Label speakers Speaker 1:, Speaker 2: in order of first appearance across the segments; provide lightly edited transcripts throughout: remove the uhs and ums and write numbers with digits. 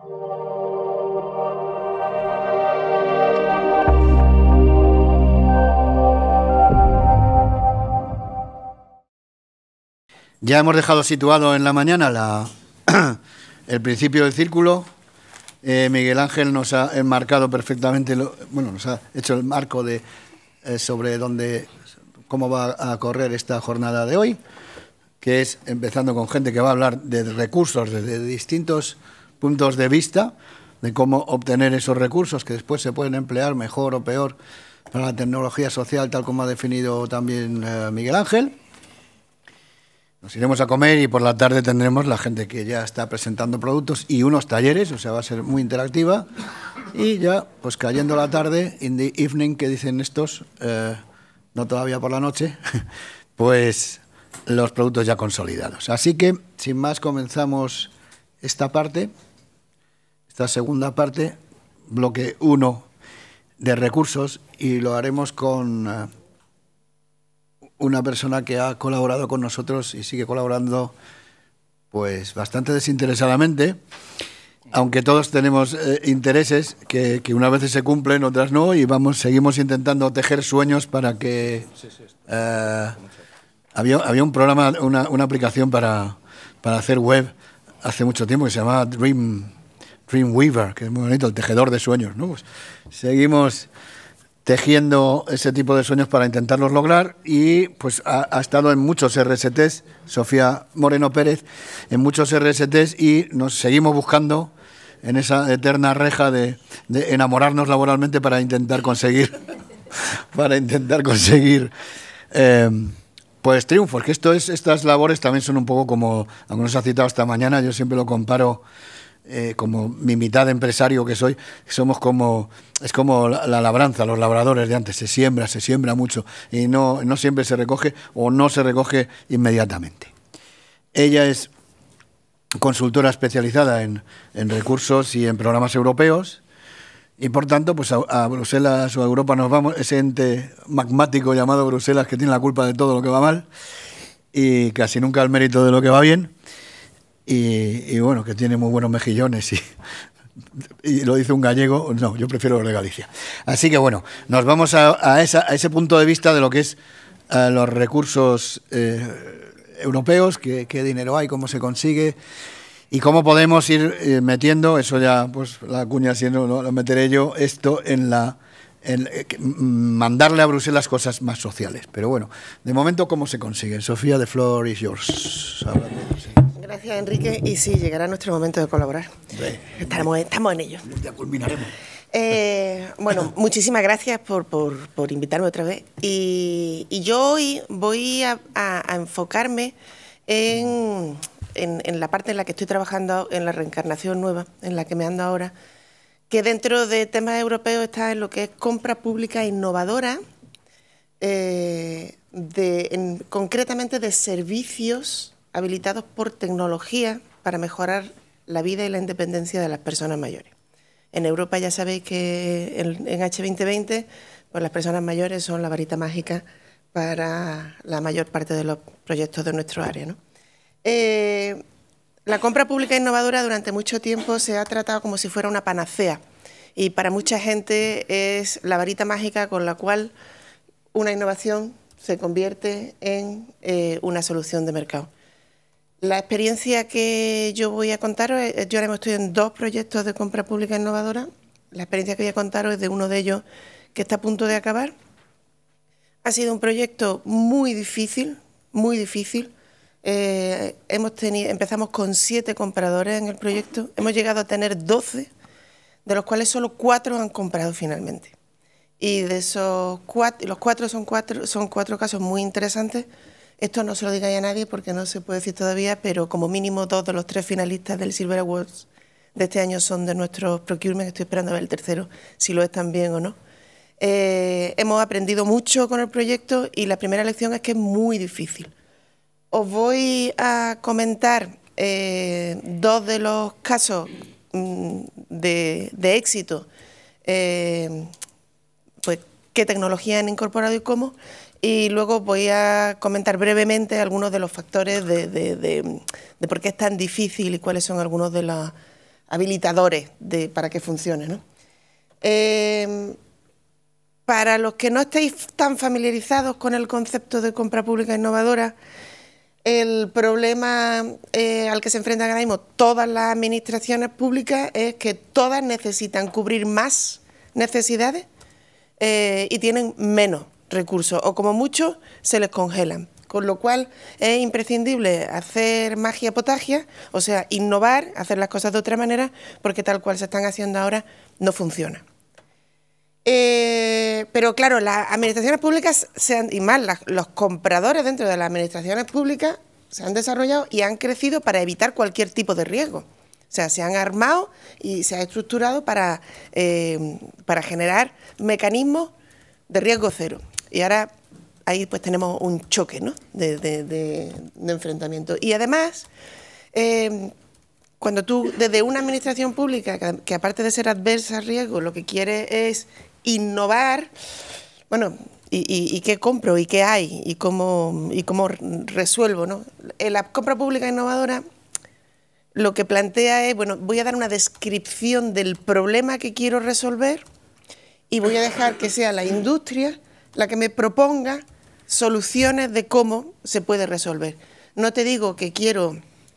Speaker 1: Ya hemos dejado situado en la mañana el principio del círculo. Miguel Ángel nos ha enmarcado perfectamente, nos ha hecho el marco sobre cómo va a correr esta jornada de hoy, que es empezando con gente que va a hablar de recursos desde distintos puntos de vista, de cómo obtener esos recursos que después se pueden emplear mejor o peor para la tecnología social, tal como ha definido también Miguel Ángel. Nos iremos a comer y por la tarde tendremos la gente que ya está presentando productos y unos talleres, o sea, va a ser muy interactiva. Y ya, pues cayendo la tarde, in the evening, que dicen estos, no todavía por la noche, pues los productos ya consolidados. Así que, sin más, comenzamos esta segunda parte, bloque 1 de recursos, y lo haremos con una persona que ha colaborado con nosotros y sigue colaborando pues bastante desinteresadamente, aunque todos tenemos intereses que unas veces se cumplen, otras no, y seguimos intentando tejer sueños para que... Había un programa, una aplicación para hacer web hace mucho tiempo que se llamaba Dreamweaver, que es muy bonito, el tejedor de sueños, ¿no? Pues seguimos tejiendo ese tipo de sueños para intentarlos lograr, y pues ha estado en muchos RSTs, Sofía Moreno Pérez, en muchos RSTs, y nos seguimos buscando en esa eterna reja de enamorarnos laboralmente para intentar conseguir pues triunfos, que estas labores también son un poco como, aunque nos ha citado esta mañana, yo siempre lo comparo como mi mitad de empresario que soy, es como la labranza, los labradores de antes, se siembra mucho y no siempre se recoge o no se recoge inmediatamente. Ella es consultora especializada en recursos y en programas europeos, y por tanto pues a Bruselas o a Europa nos vamos, ese ente magmático llamado Bruselas que tiene la culpa de todo lo que va mal y casi nunca el mérito de lo que va bien. Y bueno, que tiene muy buenos mejillones y lo dice un gallego, no, yo prefiero los de Galicia. Así que bueno, nos vamos a ese punto de vista de lo que es los recursos europeos, qué dinero hay, cómo se consigue y cómo podemos ir metiendo, eso ya pues la cuña siendo, no lo meteré yo, esto mandarle a Bruselas cosas más sociales. Pero bueno, de momento, ¿cómo se consigue? Sofía, the floor is yours.
Speaker 2: Gracias, Enrique. Y sí, llegará nuestro momento de colaborar. Estamos en ello.
Speaker 1: Ya culminaremos.
Speaker 2: Bueno, muchísimas gracias por invitarme otra vez. Y yo hoy voy a enfocarme en la parte en la que estoy trabajando, en la reencarnación nueva, en la que me ando ahora, que dentro de temas europeos está en lo que es compra pública innovadora, concretamente de servicios habilitados por tecnología para mejorar la vida y la independencia de las personas mayores. En Europa ya sabéis que en H2020 pues las personas mayores son la varita mágica para la mayor parte de los proyectos de nuestro área, ¿no? La compra pública innovadora durante mucho tiempo se ha tratado como si fuera una panacea, y para mucha gente es la varita mágica con la cual una innovación se convierte en una solución de mercado. La experiencia que yo voy a contaros, yo ahora mismo estoy en 2 proyectos de compra pública innovadora. La experiencia que voy a contaros es de uno de ellos que está a punto de acabar. Ha sido un proyecto muy difícil, muy difícil. Empezamos con 7 compradores en el proyecto, hemos llegado a tener 12, de los cuales solo 4 han comprado finalmente. Y de esos 4, los 4 son 4 casos muy interesantes. Esto no se lo digáis a nadie porque no se puede decir todavía, pero como mínimo 2 de los 3 finalistas del Silver Awards de este año son de nuestros procurement. Estoy esperando a ver el tercero, si lo es también o no. Hemos aprendido mucho con el proyecto y la primera lección es que es muy difícil. Os voy a comentar 2 de los casos de éxito, pues qué tecnología han incorporado y cómo, y luego voy a comentar brevemente algunos de los factores de por qué es tan difícil y cuáles son algunos de habilitadores para que funcione, ¿no? Para los que no estéis tan familiarizados con el concepto de compra pública innovadora, el problema al que se enfrentan ahora mismo todas las administraciones públicas es que todas necesitan cubrir más necesidades y tienen menos recursos, o como mucho se les congelan. Con lo cual es imprescindible hacer magia potagia, o sea, innovar, hacer las cosas de otra manera, porque tal cual se están haciendo ahora no funciona. Pero claro, las administraciones públicas, y más los compradores dentro de las administraciones públicas, se han desarrollado y han crecido para evitar cualquier tipo de riesgo. O sea, se han armado y se ha estructurado para generar mecanismos de riesgo cero. Y ahora ahí pues tenemos un choque, ¿no?, de enfrentamiento. Y además, cuando tú, desde una administración pública, que aparte de ser adversa al riesgo, lo que quiere es innovar, bueno, y qué compro, y qué hay, y cómo resuelvo, ¿no? En la compra pública innovadora lo que plantea es, bueno, voy a dar una descripción del problema que quiero resolver y voy a dejar que sea la industria la que me proponga soluciones de cómo se puede resolver. No te digo que quiero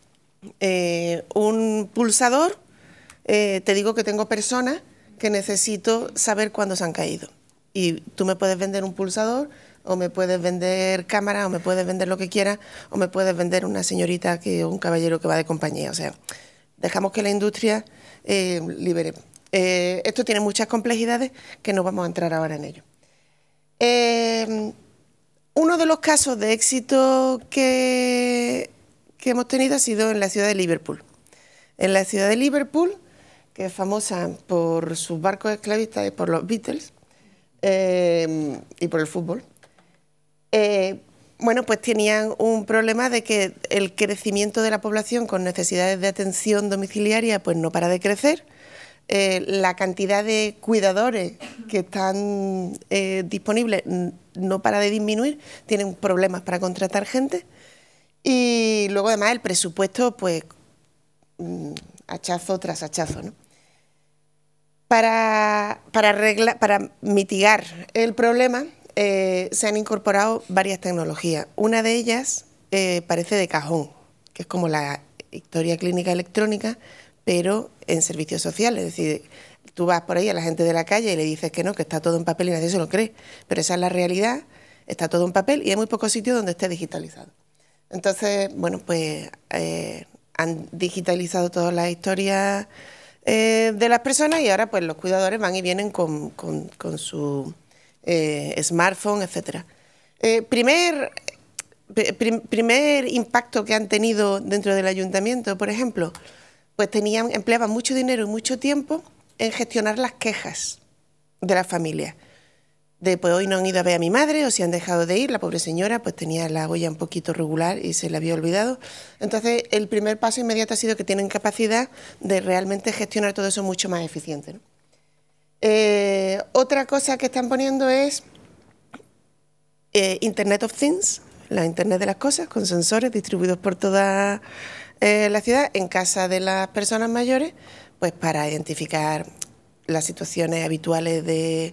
Speaker 2: un pulsador, te digo que tengo personas que necesito saber cuándo se han caído. Y tú me puedes vender un pulsador, o me puedes vender cámara, o me puedes vender lo que quieras, o me puedes vender una señorita o un caballero que va de compañía. O sea, dejamos que la industria libere. Esto tiene muchas complejidades que no vamos a entrar ahora en ello. Uno de los casos de éxito que hemos tenido ha sido en la ciudad de Liverpool. En la ciudad de Liverpool, que es famosa por sus barcos esclavistas y por los Beatles y por el fútbol, bueno, pues tenían un problema de que el crecimiento de la población con necesidades de atención domiciliaria pues no para de crecer. La cantidad de cuidadores que están disponibles no para de disminuir, tienen problemas para contratar gente y luego además el presupuesto pues hachazo tras hachazo, ¿no? Para mitigar el problema se han incorporado varias tecnologías. Una de ellas parece de cajón, que es como la historia clínica electrónica, pero en servicios sociales. Es decir, tú vas por ahí a la gente de la calle y le dices que no, que está todo en papel y nadie se lo cree. Pero esa es la realidad, está todo en papel y hay muy pocos sitios donde esté digitalizado. Entonces, bueno, pues han digitalizado todas las historias de las personas y ahora pues los cuidadores van y vienen con su smartphone, etcétera. Primer impacto que han tenido dentro del ayuntamiento, por ejemplo, pues empleaban mucho dinero y mucho tiempo en gestionar las quejas de las familias. Pues hoy no han ido a ver a mi madre o si han dejado de ir, la pobre señora pues tenía la olla un poquito regular y se le había olvidado. Entonces el primer paso inmediato ha sido que tienen capacidad de realmente gestionar todo eso mucho más eficiente, ¿no? Otra cosa que están poniendo es Internet of Things, la Internet de las cosas, con sensores distribuidos por toda la ciudad, en casa de las personas mayores, pues para identificar las situaciones habituales de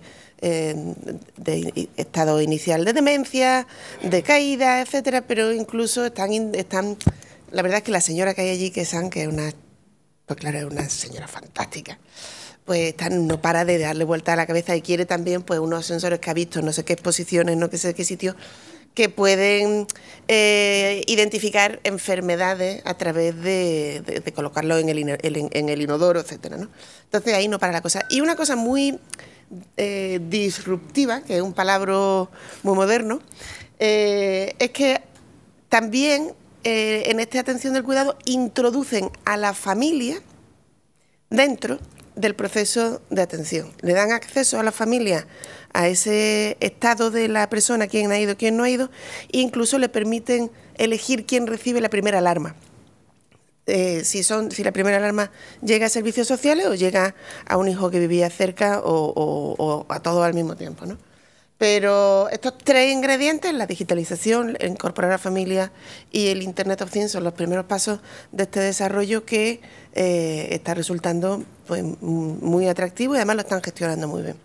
Speaker 2: estado inicial de demencia, de caída, etcétera, pero incluso están la verdad es que la señora que hay allí, que es una, pues claro, es una señora fantástica, pues no para de darle vuelta a la cabeza y quiere también pues unos sensores que ha visto, no sé qué exposiciones, no sé qué sitios, que pueden identificar enfermedades a través de colocarlo en el inodoro, etcétera, ¿no? Entonces ahí no para la cosa. Y una cosa muy disruptiva, que es un palabra muy moderno, es que también en esta atención del cuidado introducen a la familia dentro del proceso de atención. Le dan acceso a la familia a ese estado de la persona, quién ha ido, quién no ha ido, e incluso le permiten elegir quién recibe la primera alarma. Si la primera alarma llega a servicios sociales o llega a un hijo que vivía cerca o a todos al mismo tiempo, ¿no? Pero estos tres ingredientes, la digitalización, el incorporar a la familia y el Internet of Things, son los primeros pasos de este desarrollo que está resultando pues, muy atractivo y además lo están gestionando muy bien.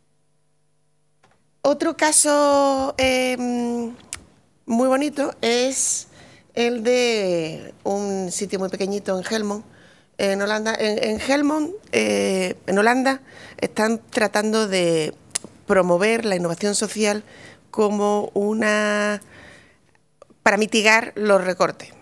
Speaker 2: Otro caso muy bonito es el de un sitio muy pequeñito en Helmond, en Holanda. En Helmond, en Holanda, están tratando de promover la innovación social como para mitigar los recortes.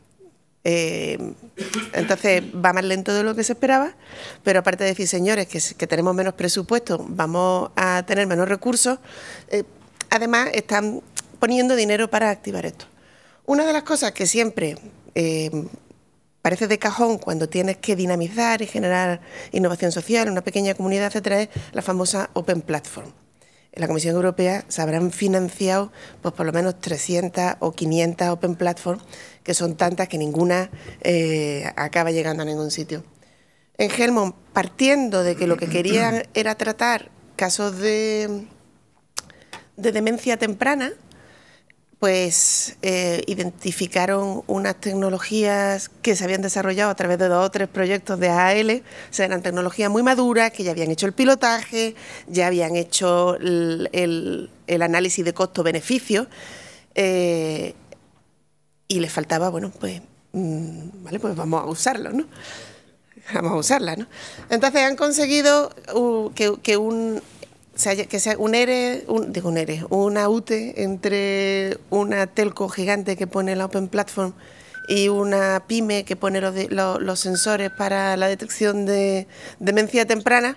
Speaker 2: Entonces va más lento de lo que se esperaba, pero aparte de decir, señores, que tenemos menos presupuesto, vamos a tener menos recursos, además están poniendo dinero para activar esto. Una de las cosas que siempre parece de cajón cuando tienes que dinamizar y generar innovación social en una pequeña comunidad, etcétera, es la famosa Open Platform. En la Comisión Europea se habrán financiado pues, por lo menos 300 o 500 Open Platform, que son tantas que ninguna acaba llegando a ningún sitio. En Helmond, partiendo de que lo que querían era tratar casos de demencia temprana, pues identificaron unas tecnologías que se habían desarrollado a través de 2 o 3 proyectos de AAL. O sea, eran tecnologías muy maduras, que ya habían hecho el pilotaje, ya habían hecho el análisis de costo-beneficio, y les faltaba, bueno, pues, vale, pues vamos a usarlo, ¿no? Vamos a usarla, ¿no? Entonces han conseguido que sea una UTE entre una telco gigante que pone la Open Platform y una pyme que pone los sensores para la detección de demencia temprana,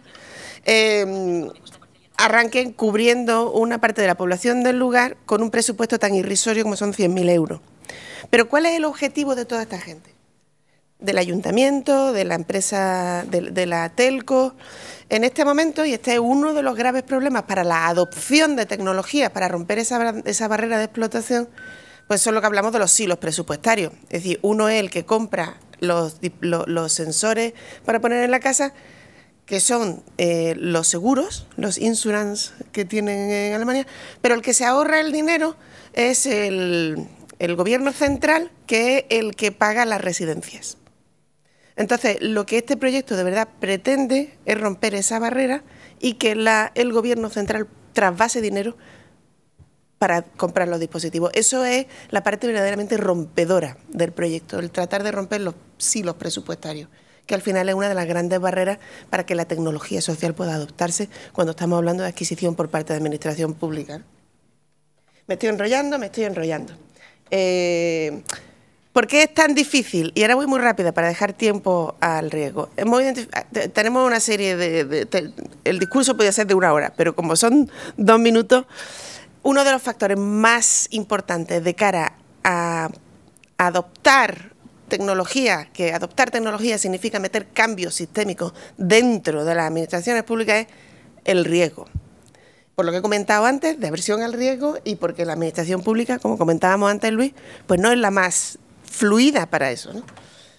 Speaker 2: arranquen cubriendo una parte de la población del lugar con un presupuesto tan irrisorio como son 100.000 euros. Pero ¿cuál es el objetivo de toda esta gente? Del ayuntamiento, de la empresa, de la telco. En este momento, y este es uno de los graves problemas para la adopción de tecnologías, para romper esa barrera de explotación, pues son lo que hablamos de los silos presupuestarios. Es decir, uno es el que compra los sensores para poner en la casa, que son los seguros, los insurance que tienen en Alemania, pero el que se ahorra el dinero es el gobierno central, que es el que paga las residencias. Entonces, lo que este proyecto de verdad pretende es romper esa barrera y que el gobierno central trasvase dinero para comprar los dispositivos. Eso es la parte verdaderamente rompedora del proyecto, el tratar de romper los silos presupuestarios, que al final es una de las grandes barreras para que la tecnología social pueda adoptarse cuando estamos hablando de adquisición por parte de la administración pública. Me estoy enrollando. ¿Por qué es tan difícil? Y ahora voy muy rápida para dejar tiempo al riesgo. Tenemos una serie el discurso podría ser de 1 hora, pero como son 2 minutos, uno de los factores más importantes de cara a adoptar tecnología, que adoptar tecnología significa meter cambios sistémicos dentro de las administraciones públicas, es el riesgo. Por lo que he comentado antes, de aversión al riesgo, y porque la administración pública, como comentábamos antes, Luis, pues no es la más fluida para eso, ¿no?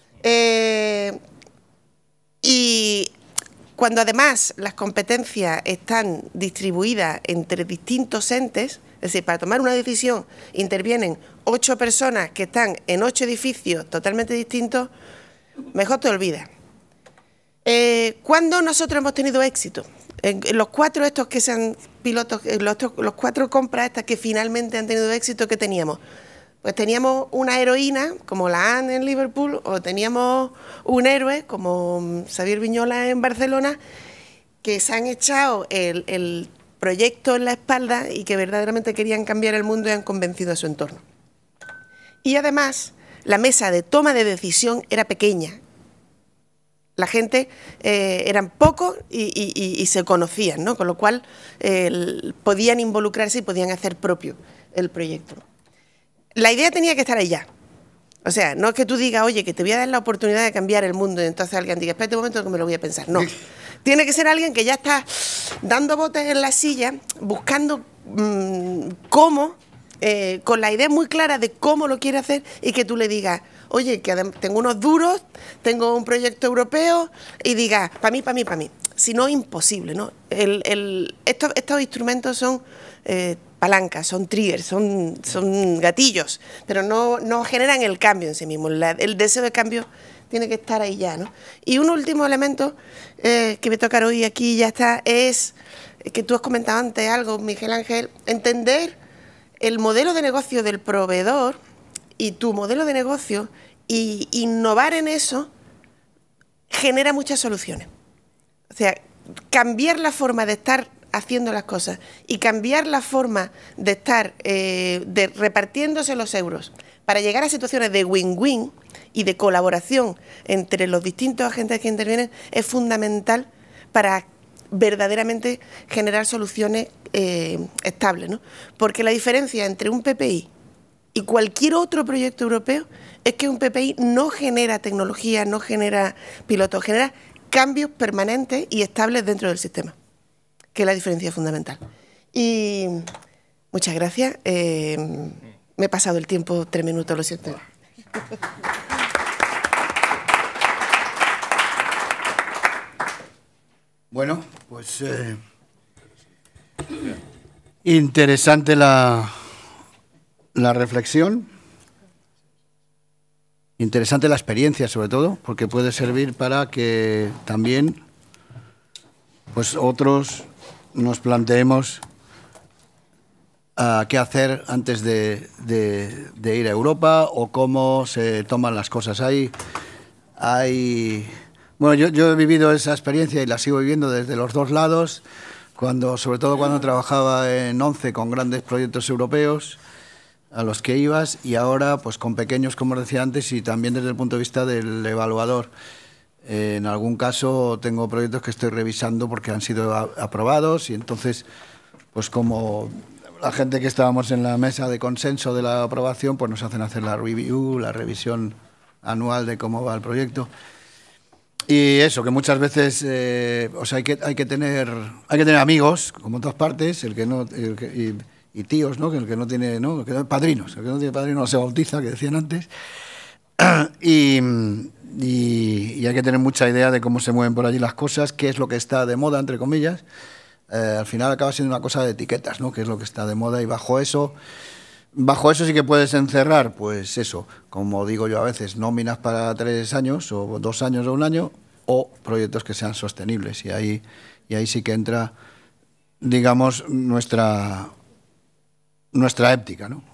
Speaker 2: Y cuando además las competencias están distribuidas entre distintos entes, es decir, para tomar una decisión intervienen 8 personas que están en 8 edificios totalmente distintos, mejor te olvidas. ¿Cuándo nosotros hemos tenido éxito? En los 4 estos que sean pilotos, los 4 compras estas que finalmente han tenido éxito, ¿qué teníamos? Pues teníamos una heroína, como la Anne en Liverpool, o teníamos un héroe, como Xavier Viñola en Barcelona, que se han echado el proyecto en la espalda y que verdaderamente querían cambiar el mundo y han convencido a su entorno. Y además, la mesa de toma de decisión era pequeña. La gente eran pocos y se conocían, ¿no? Con lo cual podían involucrarse y podían hacer propio el proyecto. La idea tenía que estar ahí ya. O sea, no es que tú digas, oye, que te voy a dar la oportunidad de cambiar el mundo y entonces alguien diga, espérate un momento que me lo voy a pensar. No. Tiene que ser alguien que ya está dando botes en la silla, buscando cómo, con la idea muy clara de cómo lo quiere hacer y que tú le digas, oye, que tengo unos duros, tengo un proyecto europeo y diga, para mí. si no imposible, ¿no? Estos instrumentos son palancas, son triggers, son gatillos, pero no generan el cambio en sí mismo. El deseo de cambio tiene que estar ahí ya, ¿no? Y un último elemento que me toca hoy aquí ya está, es que tú has comentado antes algo, Miguel Ángel, entender el modelo de negocio del proveedor y tu modelo de negocio, y innovar en eso genera muchas soluciones. O sea, cambiar la forma de estar haciendo las cosas y cambiar la forma de estar repartiéndose los euros para llegar a situaciones de win-win y de colaboración entre los distintos agentes que intervienen es fundamental para verdaderamente generar soluciones estables, ¿no? Porque la diferencia entre un PPI y cualquier otro proyecto europeo es que un PPI no genera tecnología, no genera pilotos, genera cambios permanentes y estables dentro del sistema, que es la diferencia fundamental. Y muchas gracias. Me he pasado el tiempo 3 minutos, lo siento.
Speaker 1: Bueno, pues interesante la reflexión, interesante la experiencia sobre todo, porque puede servir para que también pues otros nos planteemos qué hacer antes de ir a Europa o cómo se toman las cosas. Bueno, yo he vivido esa experiencia y la sigo viviendo desde los dos lados, sobre todo cuando trabajaba en ONCE con grandes proyectos europeos a los que ibas, y ahora pues con pequeños, como os decía antes, y también desde el punto de vista del evaluador. En algún caso tengo proyectos que estoy revisando porque han sido aprobados, y entonces, pues como la gente que estábamos en la mesa de consenso de la aprobación, pues nos hacen hacer la review, la revisión anual de cómo va el proyecto. Y eso, que muchas veces o sea, hay que tener amigos, como en todas partes, y tíos, ¿no? Que el que no tiene, ¿no? Padrinos, el que no tiene padrino no se bautiza, que decían antes. Y hay que tener mucha idea de cómo se mueven por allí las cosas, qué es lo que está de moda, entre comillas. Al final acaba siendo una cosa de etiquetas, ¿no? Qué es lo que está de moda, y bajo eso sí que puedes encerrar, pues eso, como digo yo a veces, nóminas para 3 años o 2 años o 1 año, o proyectos que sean sostenibles, y ahí sí que entra, digamos, nuestra ética, ¿no?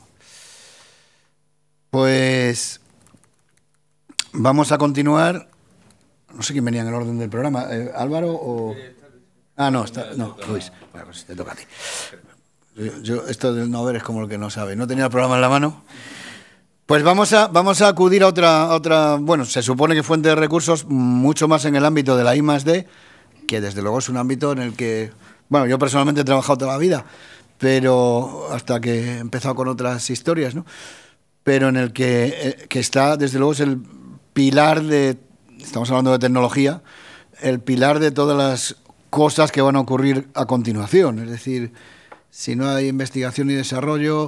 Speaker 1: Pues vamos a continuar. No sé quién venía en el orden del programa, Álvaro o... Ah, no, Luis. Bueno, pues te toca a ti. Yo esto de no ver es como el que no sabe. No tenía el programa en la mano. Pues vamos a acudir a otra, bueno, se supone que fuente de recursos mucho más en el ámbito de la I+D, que desde luego es un ámbito en el que, bueno, yo personalmente he trabajado toda la vida, pero hasta que he empezado con otras historias, ¿no? Pero en el que está, desde luego, es el pilar de, estamos hablando de tecnología, el pilar de todas las cosas que van a ocurrir a continuación. Es decir, si no hay investigación y desarrollo,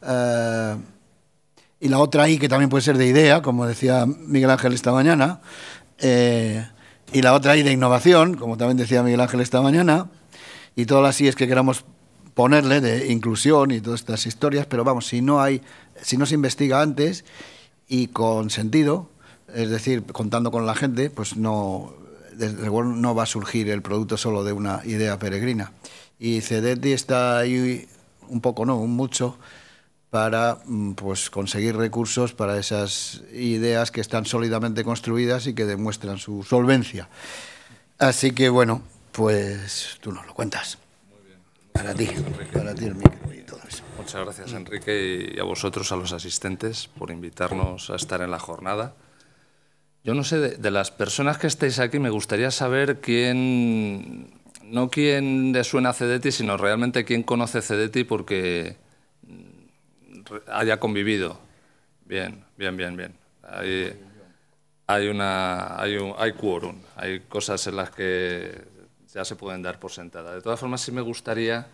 Speaker 1: y la otra I, que también puede ser de idea, como decía Miguel Ángel esta mañana, y la otra I de innovación, como también decía Miguel Ángel esta mañana, y todas las I's que queramos ponerle, de inclusión y todas estas historias, pero vamos, si no se investiga antes y con sentido, es decir, contando con la gente, pues desde luego no va a surgir el producto solo de una idea peregrina. Y CEDETI está ahí un poco, no, un mucho, para pues conseguir recursos para esas ideas que están sólidamente construidas y que demuestran su solvencia. Así que bueno, pues tú nos lo cuentas.
Speaker 3: Muy bien.
Speaker 1: Para ti el micro y todo eso.
Speaker 3: Muchas gracias, Enrique, y a vosotros, a los asistentes, por invitarnos a estar en la jornada. Yo no sé, de las personas que estáis aquí, me gustaría saber no quién le suena a CEDETI, sino realmente quién conoce CEDETI porque haya convivido. Bien. Hay quórum, hay cosas en las que ya se pueden dar por sentada. De todas formas, sí me gustaría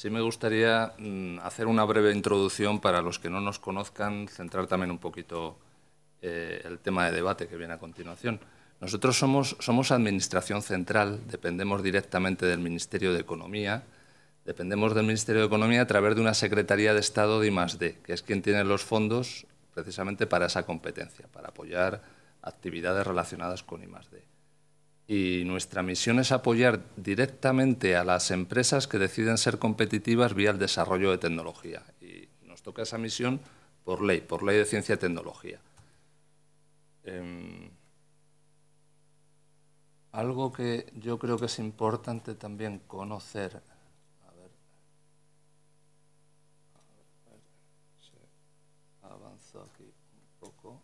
Speaker 3: hacer una breve introducción para los que no nos conozcan, centrar también un poquito el tema de debate que viene a continuación. Nosotros somos Administración Central, dependemos directamente del Ministerio de Economía, dependemos del Ministerio de Economía a través de una Secretaría de Estado de I+D, que es quien tiene los fondos precisamente para esa competencia, para apoyar actividades relacionadas con I+D. Y nuestra misión es apoyar directamente a las empresas que deciden ser competitivas vía el desarrollo de tecnología. Y nos toca esa misión por ley de ciencia y tecnología. Algo que yo creo que es importante también conocer, si avanzo aquí un poco.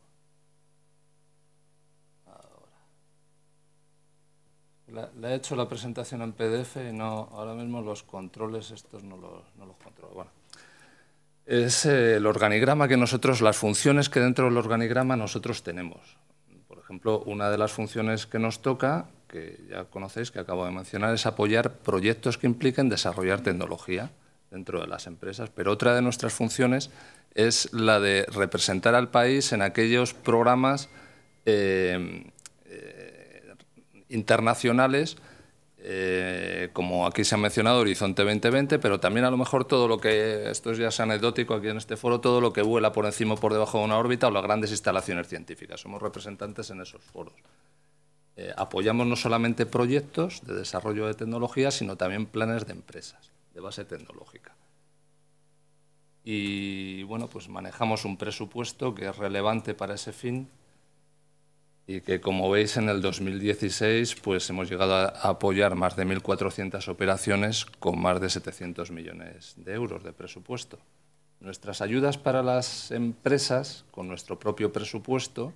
Speaker 3: Le he hecho la presentación en PDF y ahora mismo los controles estos no los controlo. Bueno, es el organigrama que las funciones que dentro del organigrama nosotros tenemos. Por ejemplo, una de las funciones que nos toca, que ya conocéis, que acabo de mencionar, es apoyar proyectos que impliquen desarrollar tecnología dentro de las empresas. Pero otra de nuestras funciones es la de representar al país en aquellos programas internacionales, como aquí se ha mencionado Horizonte 2020, pero también a lo mejor todo lo que, esto ya es anecdótico aquí en este foro, todo lo que vuela por encima o por debajo de una órbita o las grandes instalaciones científicas. Somos representantes en esos foros. Apoyamos no solamente proyectos de desarrollo de tecnología, sino también planes de empresas de base tecnológica. Y bueno, pues manejamos un presupuesto que es relevante para ese fin y que, como veis, en el 2016 pues hemos llegado a apoyar más de 1.400 operaciones con más de 700 millones de euros de presupuesto. Nuestras ayudas para las empresas, con nuestro propio presupuesto,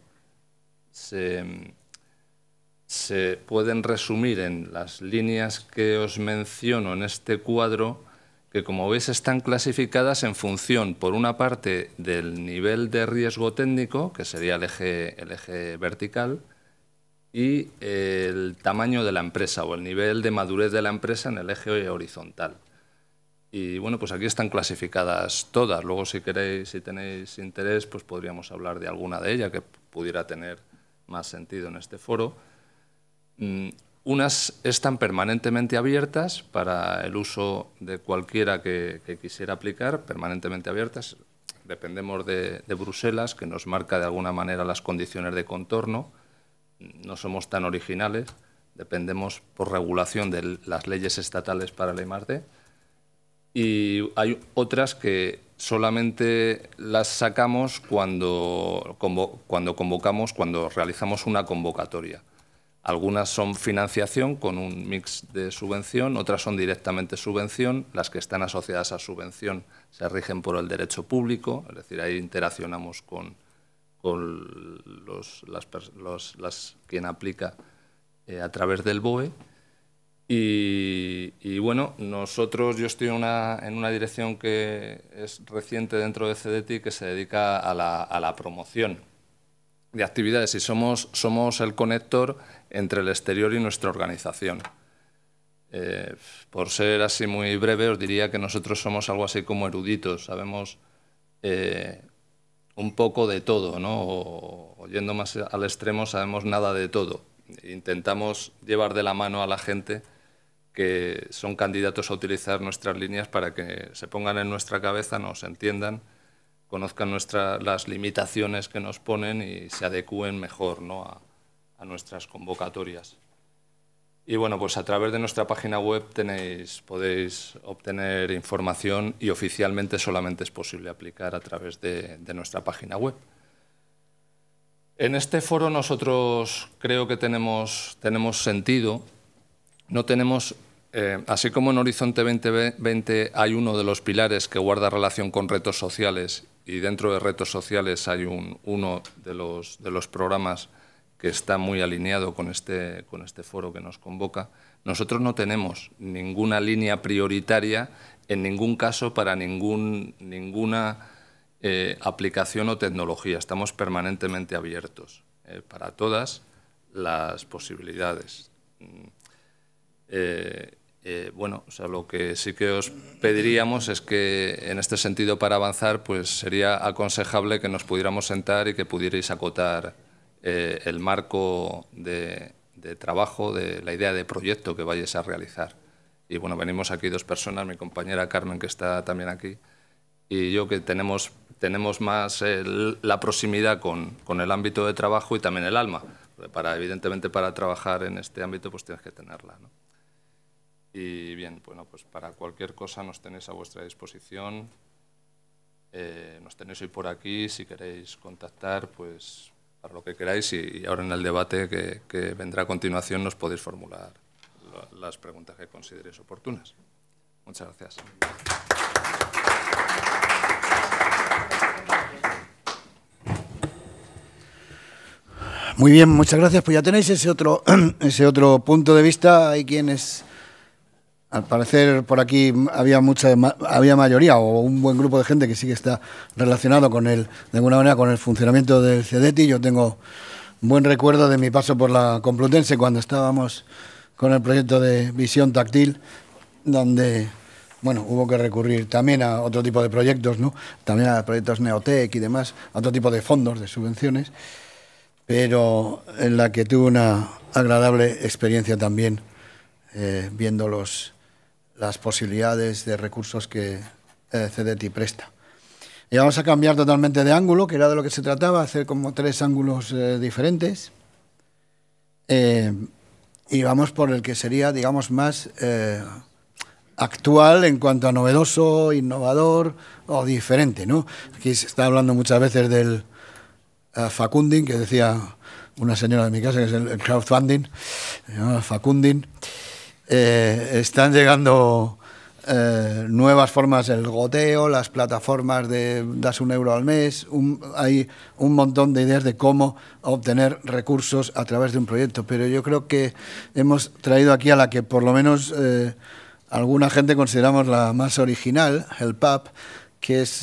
Speaker 3: se pueden resumir en las líneas que os menciono en este cuadro, que, como veis, están clasificadas en función, por una parte, del nivel de riesgo técnico, que sería el eje vertical, y el tamaño de la empresa o el nivel de madurez de la empresa en el eje horizontal. Y bueno, pues aquí están clasificadas todas. Luego, si tenéis interés, pues podríamos hablar de alguna de ellas que pudiera tener más sentido en este foro. Unas están permanentemente abiertas para el uso de cualquiera que quisiera aplicar, permanentemente abiertas. Dependemos de Bruselas, que nos marca de alguna manera las condiciones de contorno. No somos tan originales, dependemos por regulación de las leyes estatales para el I+D. Y hay otras que solamente las sacamos cuando realizamos una convocatoria. Algunas son financiación con un mix de subvención, otras son directamente subvención. Las que están asociadas a subvención se rigen por el derecho público, es decir, ahí interaccionamos con quien aplica a través del BOE. Y bueno, yo estoy en una dirección que es reciente dentro de CDTI, que se dedica a la promoción de actividades, y somos el conector entre el exterior y nuestra organización. Por ser así muy breve, os diría que nosotros somos algo así como eruditos, sabemos un poco de todo, ¿no? O yendo más al extremo, sabemos nada de todo. Intentamos llevar de la mano a la gente que son candidatos a utilizar nuestras líneas para que se pongan en nuestra cabeza, nos entiendan, conozcan las limitaciones que nos ponen y se adecúen mejor, ¿no?, a nuestras convocatorias. Y bueno, pues a través de nuestra página web podéis obtener información, y oficialmente solamente es posible aplicar a través de nuestra página web. En este foro nosotros creo que tenemos sentido. No tenemos, así como en Horizonte 2020 hay uno de los pilares que guarda relación con retos sociales, y dentro de retos sociales hay uno de los programas que está muy alineado con este foro que nos convoca. Nosotros no tenemos ninguna línea prioritaria en ningún caso para ninguna aplicación o tecnología. Estamos permanentemente abiertos para todas las posibilidades. Bueno, o sea, lo que sí que os pediríamos es que, en este sentido, para avanzar, pues sería aconsejable que nos pudiéramos sentar y que pudierais acotar el marco de trabajo, de la idea de proyecto que vayáis a realizar. Y bueno, venimos aquí dos personas, mi compañera Carmen, que está también aquí, y yo, que tenemos más la proximidad con el ámbito de trabajo y también el alma. Evidentemente, para trabajar en este ámbito, pues tienes que tenerla, ¿no? Y bien, bueno, pues para cualquier cosa nos tenéis a vuestra disposición. Nos tenéis hoy por aquí, si queréis contactar, pues para lo que queráis, y ahora en el debate que vendrá a continuación nos podéis formular las preguntas que consideréis oportunas. Muchas gracias.
Speaker 1: Muy bien, muchas gracias. Pues ya tenéis ese otro punto de vista. Hay quienes, al parecer, por aquí había mayoría o un buen grupo de gente que sí que está relacionado de alguna manera con el funcionamiento del CEDETI. Yo tengo buen recuerdo de mi paso por la Complutense cuando estábamos con el proyecto de visión táctil, donde bueno, hubo que recurrir también a otro tipo de proyectos, ¿no? También a proyectos Neotec y demás, a otro tipo de fondos, de subvenciones, pero en la que tuve una agradable experiencia también, viendo las posibilidades de recursos que CEDETI presta. Y vamos a cambiar totalmente de ángulo, que era de lo que se trataba, hacer como 3 ángulos diferentes. Y vamos por el que sería, digamos, más actual en cuanto a novedoso, innovador o diferente, ¿no? Aquí se está hablando muchas veces del facunding, que decía una señora de mi casa, que es el crowdfunding, facunding. Están llegando nuevas formas, el goteo, las plataformas de das €1 al mes. Hay un montón de ideas de cómo obtener recursos a través de un proyecto, pero yo creo que hemos traído aquí a la que por lo menos alguna gente consideramos la más original, HelpUp, que es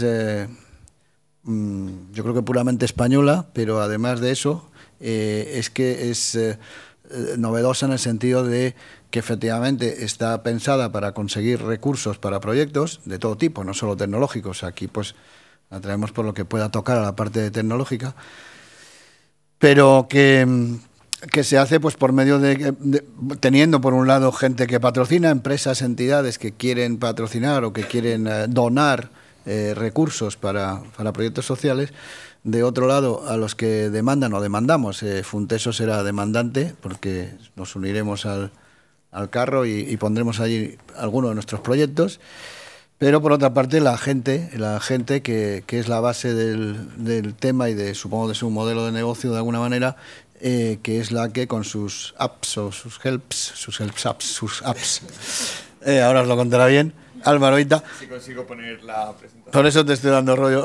Speaker 1: yo creo que puramente española, pero además de eso es que es novedosa en el sentido de que efectivamente está pensada para conseguir recursos para proyectos de todo tipo, no solo tecnológicos. Aquí pues la traemos por lo que pueda tocar a la parte tecnológica, pero que se hace pues por medio teniendo por un lado gente que patrocina, empresas, entidades que quieren patrocinar o que quieren donar recursos para proyectos sociales. De otro lado, a los que demandan o demandamos, Funtesos era demandante, porque nos uniremos al carro y pondremos allí algunos de nuestros proyectos. Pero por otra parte, la gente que es la base del tema y supongo de su modelo de negocio de alguna manera, que es la que con sus apps o sus apps, ahora os lo contará bien Álvaro Ita.
Speaker 4: Si consigo poner la presentación.
Speaker 1: Por eso te estoy dando rollo.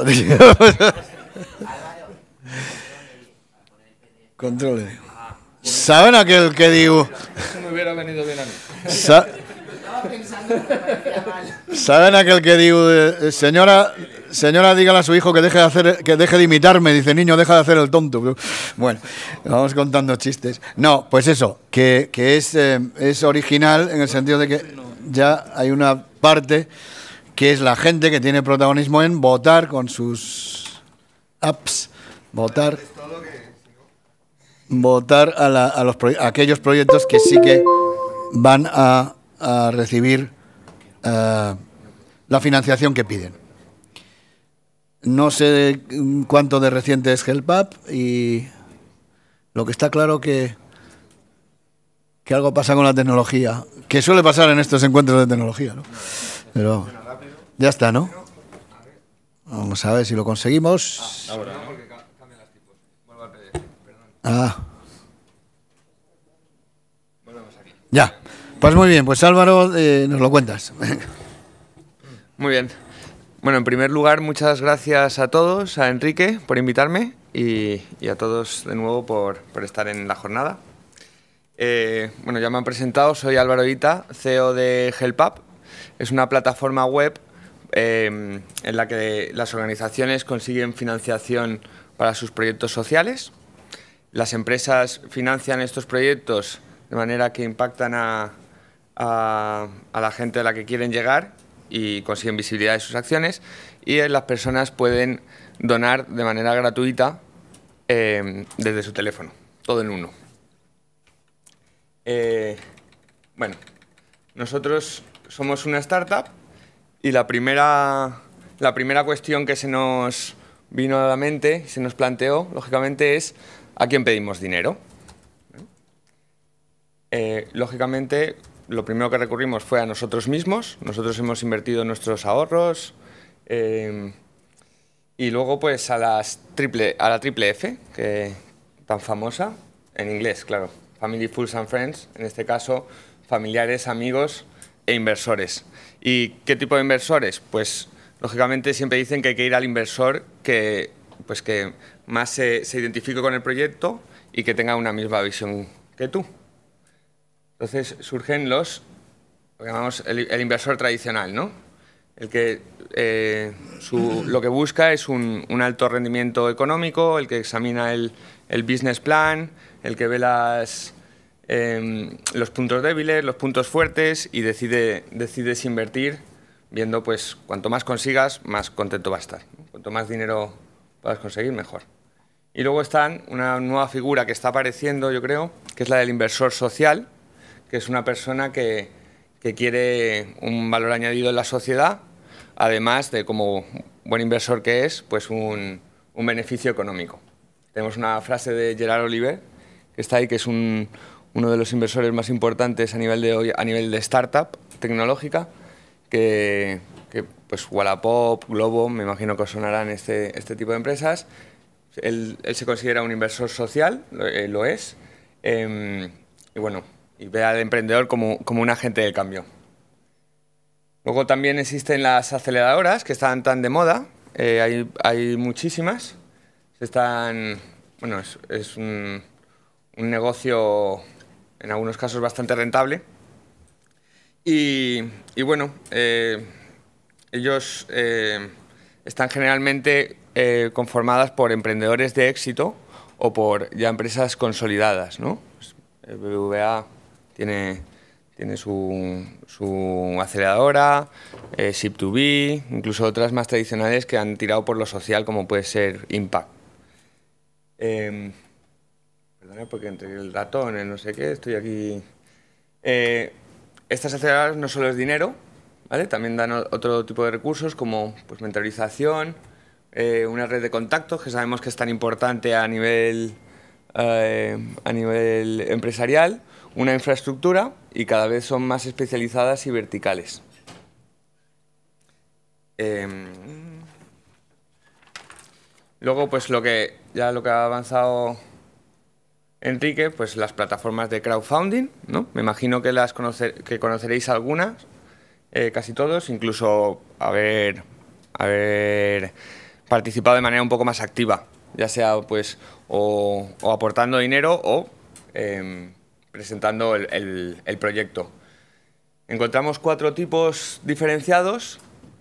Speaker 1: Controle. ¿Saben aquel que digo?
Speaker 3: Eso me hubiera venido bien a mí.
Speaker 1: ¿Saben aquel que digo? Señora, dígale a su hijo que deje de imitarme. Dice, niño, deja de hacer el tonto. Bueno, vamos contando chistes. No, pues eso, que es original en el sentido de que ya hay una parte que es la gente que tiene protagonismo en votar con sus apps, votar a aquellos proyectos que sí que van a recibir la financiación que piden. No sé cuánto de reciente es HelpUp, y lo que está claro que algo pasa con la tecnología, que suele pasar en estos encuentros de tecnología, ¿no? Pero ya está, ¿no? Vamos a ver si lo conseguimos. Ya. Pues muy bien, pues Álvaro, nos lo cuentas.
Speaker 4: Muy bien. Bueno, en primer lugar, muchas gracias a todos, a Enrique por invitarme y a todos de nuevo por estar en la jornada. Bueno, ya me han presentado, soy Álvaro Ita, CEO de HelpUp. Es una plataforma web en la que las organizaciones consiguen financiación para sus proyectos sociales. Las empresas financian estos proyectos de manera que impactan a la gente a la que quieren llegar y consiguen visibilidad de sus acciones, y las personas pueden donar de manera gratuita desde su teléfono, todo en uno. Bueno, nosotros somos una startup y la primera cuestión que se nos vino a la mente, se nos planteó, lógicamente, es ¿a quién pedimos dinero? Lógicamente, lo primero que recurrimos fue a nosotros mismos. Nosotros hemos invertido nuestros ahorros y luego pues a la triple F, que tan famosa, en inglés, claro. Family, Fools and Friends, en este caso, familiares, amigos e inversores. ¿Y qué tipo de inversores? Pues, lógicamente, siempre dicen que hay que ir al inversor que más se identifique con el proyecto y que tenga una misma visión que tú. Entonces surgen lo que llamamos el inversor tradicional, ¿no? El que lo que busca es un alto rendimiento económico, el que examina el business plan, el que ve los puntos débiles, los puntos fuertes y decides invertir viendo pues cuanto más consigas, más contento va a estar, ¿no? Cuanto más dinero puedas conseguir, mejor. Y luego está una nueva figura que está apareciendo, yo creo, que es la del inversor social, que es una persona que quiere un valor añadido en la sociedad, además de, como buen inversor que es, pues un beneficio económico. Tenemos una frase de Gerard Oliver, que está ahí, que es uno de los inversores más importantes a nivel de startup tecnológica, que pues Wallapop, Globo, me imagino que os sonarán este tipo de empresas. Él se considera un inversor social, lo es, y bueno, y ve al emprendedor como un agente del cambio. Luego también existen las aceleradoras, que están tan de moda, hay muchísimas. Bueno, es un negocio, en algunos casos, bastante rentable. Y bueno, ellos están generalmente conformadas por emprendedores de éxito o por ya empresas consolidadas, ¿no? El BBVA tiene su aceleradora, Ship2B, incluso otras más tradicionales que han tirado por lo social, como puede ser Impact. Perdona, porque entre el ratón, el no sé qué, estoy aquí. Estas aceleradoras no solo es dinero, ¿vale? También dan otro tipo de recursos como pues, mentorización, una red de contactos que sabemos que es tan importante a nivel empresarial, una infraestructura y cada vez son más especializadas y verticales. Luego, pues lo que ha avanzado Enrique, pues las plataformas de crowdfunding, ¿no? Me imagino que que conoceréis algunas, casi todos, incluso haber participado de manera un poco más activa, ya sea pues o aportando dinero o presentando el proyecto. Encontramos 4 tipos diferenciados,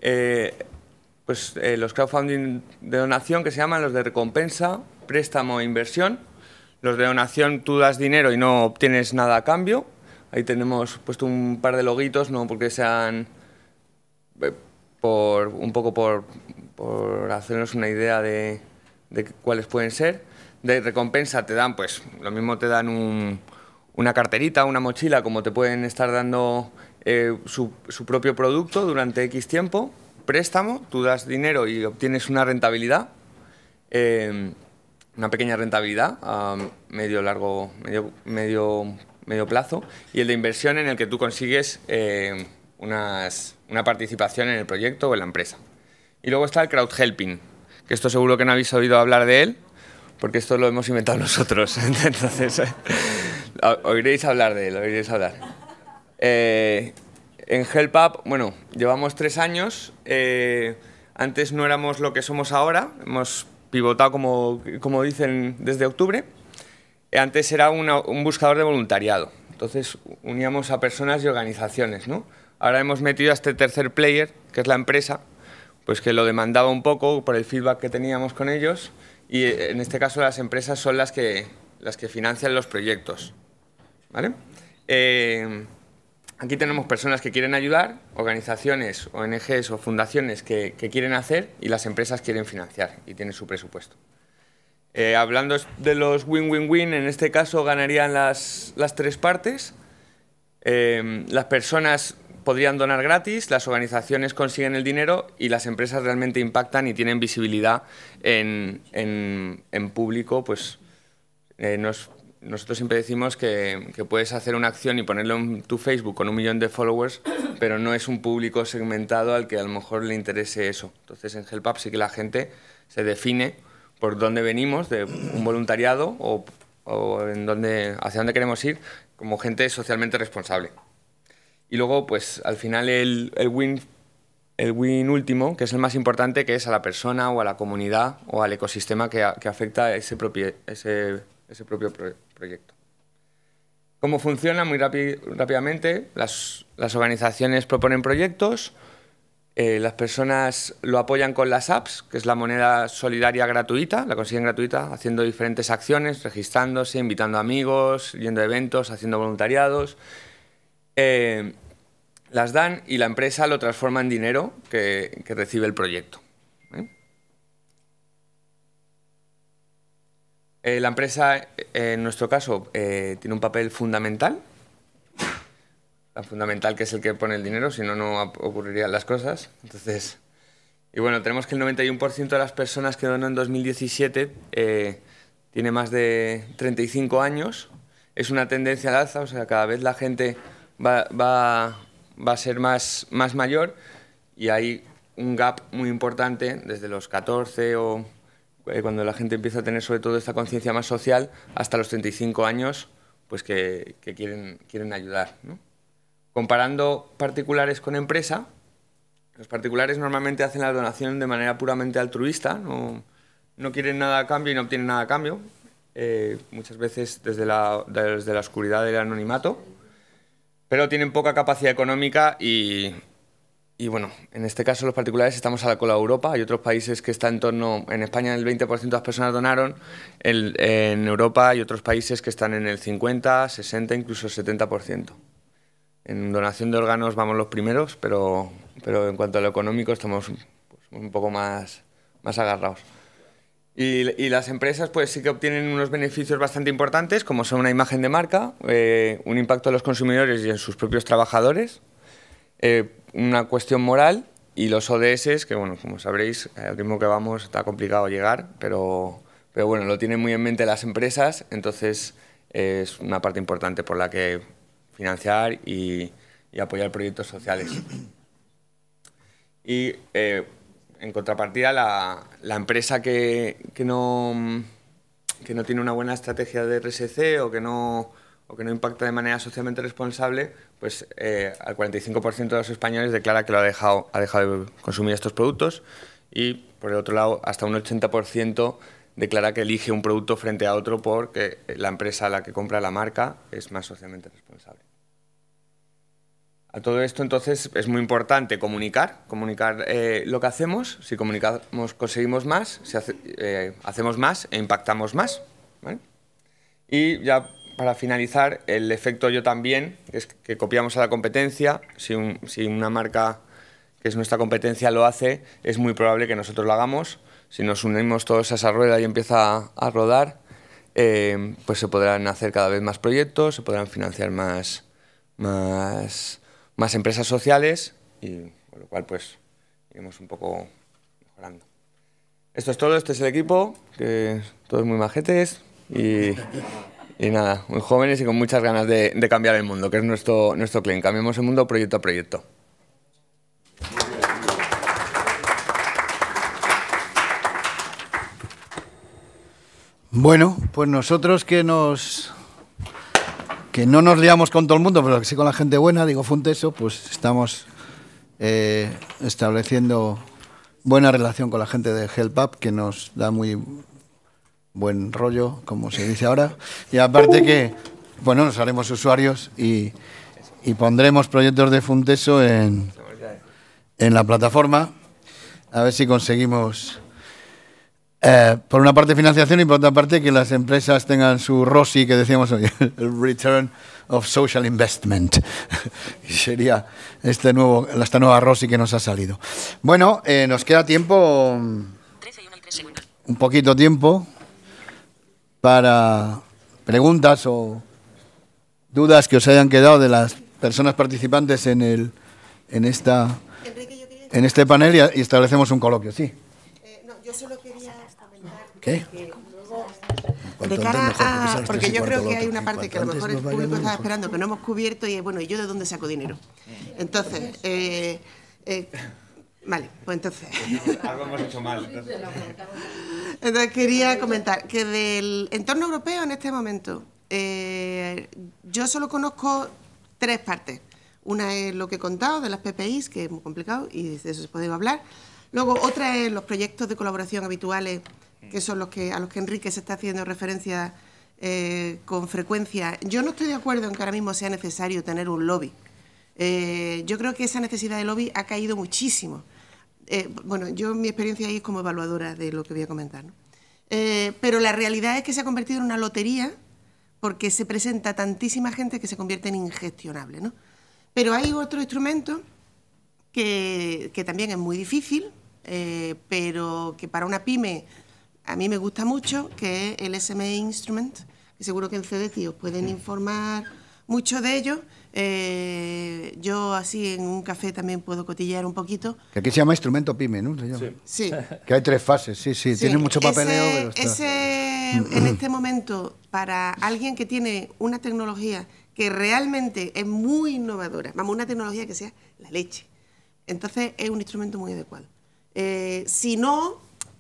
Speaker 4: los crowdfunding de donación, que se llaman los de recompensa, préstamo e inversión. Los de donación, tú das dinero y no obtienes nada a cambio. Ahí tenemos puesto un par de loguitos, no porque sean un poco por hacernos una idea de cuáles pueden ser. De recompensa te dan, pues lo mismo te dan una carterita, una mochila, como te pueden estar dando su propio producto durante X tiempo. Préstamo, tú das dinero y obtienes una rentabilidad, una pequeña rentabilidad a medio plazo. Y el de inversión, en el que tú consigues una participación en el proyecto o en la empresa. Y luego está el crowdhelping, que esto seguro que no habéis oído hablar de él, porque esto lo hemos inventado nosotros. Entonces, oiréis hablar de él, oiréis hablar. En HelpUp, bueno, llevamos 3 años. Antes no éramos lo que somos ahora. Hemos pivotado, como dicen, desde octubre. Antes era un buscador de voluntariado. Entonces, uníamos a personas y organizaciones, ¿no? Ahora hemos metido a este tercer player, que es la empresa, pues que lo demandaba un poco por el feedback que teníamos con ellos. Y en este caso las empresas son las que financian los proyectos, ¿vale? Aquí tenemos personas que quieren ayudar, organizaciones, ONGs o fundaciones que quieren hacer, y las empresas quieren financiar y tienen su presupuesto. Hablando de los win-win-win, en este caso ganarían las tres partes. Las personas podrían donar gratis, las organizaciones consiguen el dinero y las empresas realmente impactan y tienen visibilidad en público. Pues nosotros siempre decimos que puedes hacer una acción y ponerlo en tu Facebook con 1 millón de followers, pero no es un público segmentado al que a lo mejor le interese eso. Entonces en HelpUp sí que la gente se define por dónde venimos, de un voluntariado o hacia dónde queremos ir, como gente socialmente responsable. Y luego, pues al final el win último, que es el más importante, que es a la persona o a la comunidad o al ecosistema que afecta a ese propio proyecto. ¿Cómo funciona? Muy rápidamente, las organizaciones proponen proyectos, las personas lo apoyan con las apps, que es la moneda solidaria gratuita, la consiguen gratuita, haciendo diferentes acciones, registrándose, invitando amigos, yendo a eventos, haciendo voluntariados. Las dan y la empresa lo transforma en dinero que recibe el proyecto. La empresa, en nuestro caso, tiene un papel fundamental. Tan fundamental que es el que pone el dinero, si no, no ocurrirían las cosas. Entonces, y bueno, tenemos que el 91% de las personas que donó en 2017 tiene más de 35 años. Es una tendencia al alza, o sea, cada vez la gente va a ser más mayor y hay un gap muy importante desde los 14 o cuando la gente empieza a tener sobre todo esta conciencia más social hasta los 35 años, pues que quieren ayudar, ¿no? Comparando particulares con empresa, los particulares normalmente hacen la donación de manera puramente altruista, no quieren nada a cambio y no obtienen nada a cambio, muchas veces desde la oscuridad del anonimato, pero tienen poca capacidad económica y bueno, en este caso los particulares estamos a la cola de Europa. Hay otros países que están en torno, en España el 20% de las personas donaron, en Europa hay otros países que están en el 50, 60, incluso 70%. En donación de órganos vamos los primeros, pero en cuanto a lo económico estamos pues, un poco más agarrados. Y las empresas pues sí que obtienen unos beneficios bastante importantes, como son una imagen de marca, un impacto en los consumidores y en sus propios trabajadores, una cuestión moral y los ODS, que bueno, como sabréis, al ritmo que vamos está complicado llegar, pero bueno, lo tienen muy en mente las empresas, entonces es una parte importante por la que financiar y apoyar proyectos sociales. Y en contrapartida, la empresa que no tiene una buena estrategia de RSC o que no impacta de manera socialmente responsable, pues al 45% de los españoles declara que lo ha dejado de consumir estos productos y, por el otro lado, hasta un 80% declara que elige un producto frente a otro porque la empresa a la que compra la marca es más socialmente responsable. A todo esto, entonces, es muy importante comunicar lo que hacemos. Si comunicamos, conseguimos más, si hacemos más e impactamos más, ¿vale? Y ya para finalizar, el efecto yo también, es que copiamos a la competencia. Si una marca que es nuestra competencia lo hace, es muy probable que nosotros lo hagamos. Si nos unimos todos a esa rueda y empieza a rodar, pues se podrán hacer cada vez más proyectos, se podrán financiar más empresas sociales y con lo cual pues iremos un poco mejorando. Esto es todo, este es el equipo, que todos muy majetes y nada, muy jóvenes y con muchas ganas de cambiar el mundo, que es nuestro claim. Cambiemos el mundo proyecto a proyecto.
Speaker 1: Bueno, pues nosotros que no nos liamos con todo el mundo, pero que sí con la gente buena, digo Funteso, pues estamos estableciendo buena relación con la gente de HelpUp, que nos da muy buen rollo, como se dice ahora, y aparte que, bueno, nos haremos usuarios y pondremos proyectos de Funteso en la plataforma, a ver si conseguimos... por una parte financiación y por otra parte que las empresas tengan su ROSI, que decíamos hoy, el Return of Social Investment. Y sería esta nueva ROSI que nos ha salido. Bueno, nos queda tiempo, un poquito tiempo, para preguntas o dudas que os hayan quedado de las personas participantes en este panel y establecemos un coloquio. Sí.
Speaker 2: No, yo solo quería comentar
Speaker 1: ¿Qué?
Speaker 2: que luego, de cara a... Porque yo creo que hay una parte que a lo mejor el público estaba esperando que no hemos cubierto y es, bueno, ¿y yo de dónde saco dinero? Entonces, vale, pues entonces...
Speaker 4: Algo hemos hecho mal.
Speaker 2: Entonces quería comentar que del entorno europeo en este momento, yo solo conozco 3 partes. Una es lo que he contado de las PPIs, que es muy complicado y de eso se puede hablar. Luego otra es los proyectos de colaboración habituales, que son a los que Enrique se está haciendo referencia con frecuencia. Yo no estoy de acuerdo en que ahora mismo sea necesario tener un lobby. Yo creo que esa necesidad de lobby ha caído muchísimo. Bueno, yo mi experiencia ahí es como evaluadora de lo que voy a comentar, ¿no? Pero la realidad es que se ha convertido en una lotería porque se presenta tantísima gente que se convierte en ingestionable, ¿no? Pero hay otro instrumento que también es muy difícil, pero que para una pyme a mí me gusta mucho, que es el SME Instrument, que seguro que en CDTI os pueden informar mucho de ello. Yo así en un café también puedo cotillear un poquito.
Speaker 1: Que aquí se llama instrumento PYME, ¿no? Se llama.
Speaker 2: Sí.
Speaker 1: Que hay 3 fases, sí. Tiene mucho papeleo, pero está...
Speaker 2: En este momento, para alguien que tiene una tecnología que realmente es muy innovadora, vamos, una tecnología que sea la leche, entonces es un instrumento muy adecuado. Si no,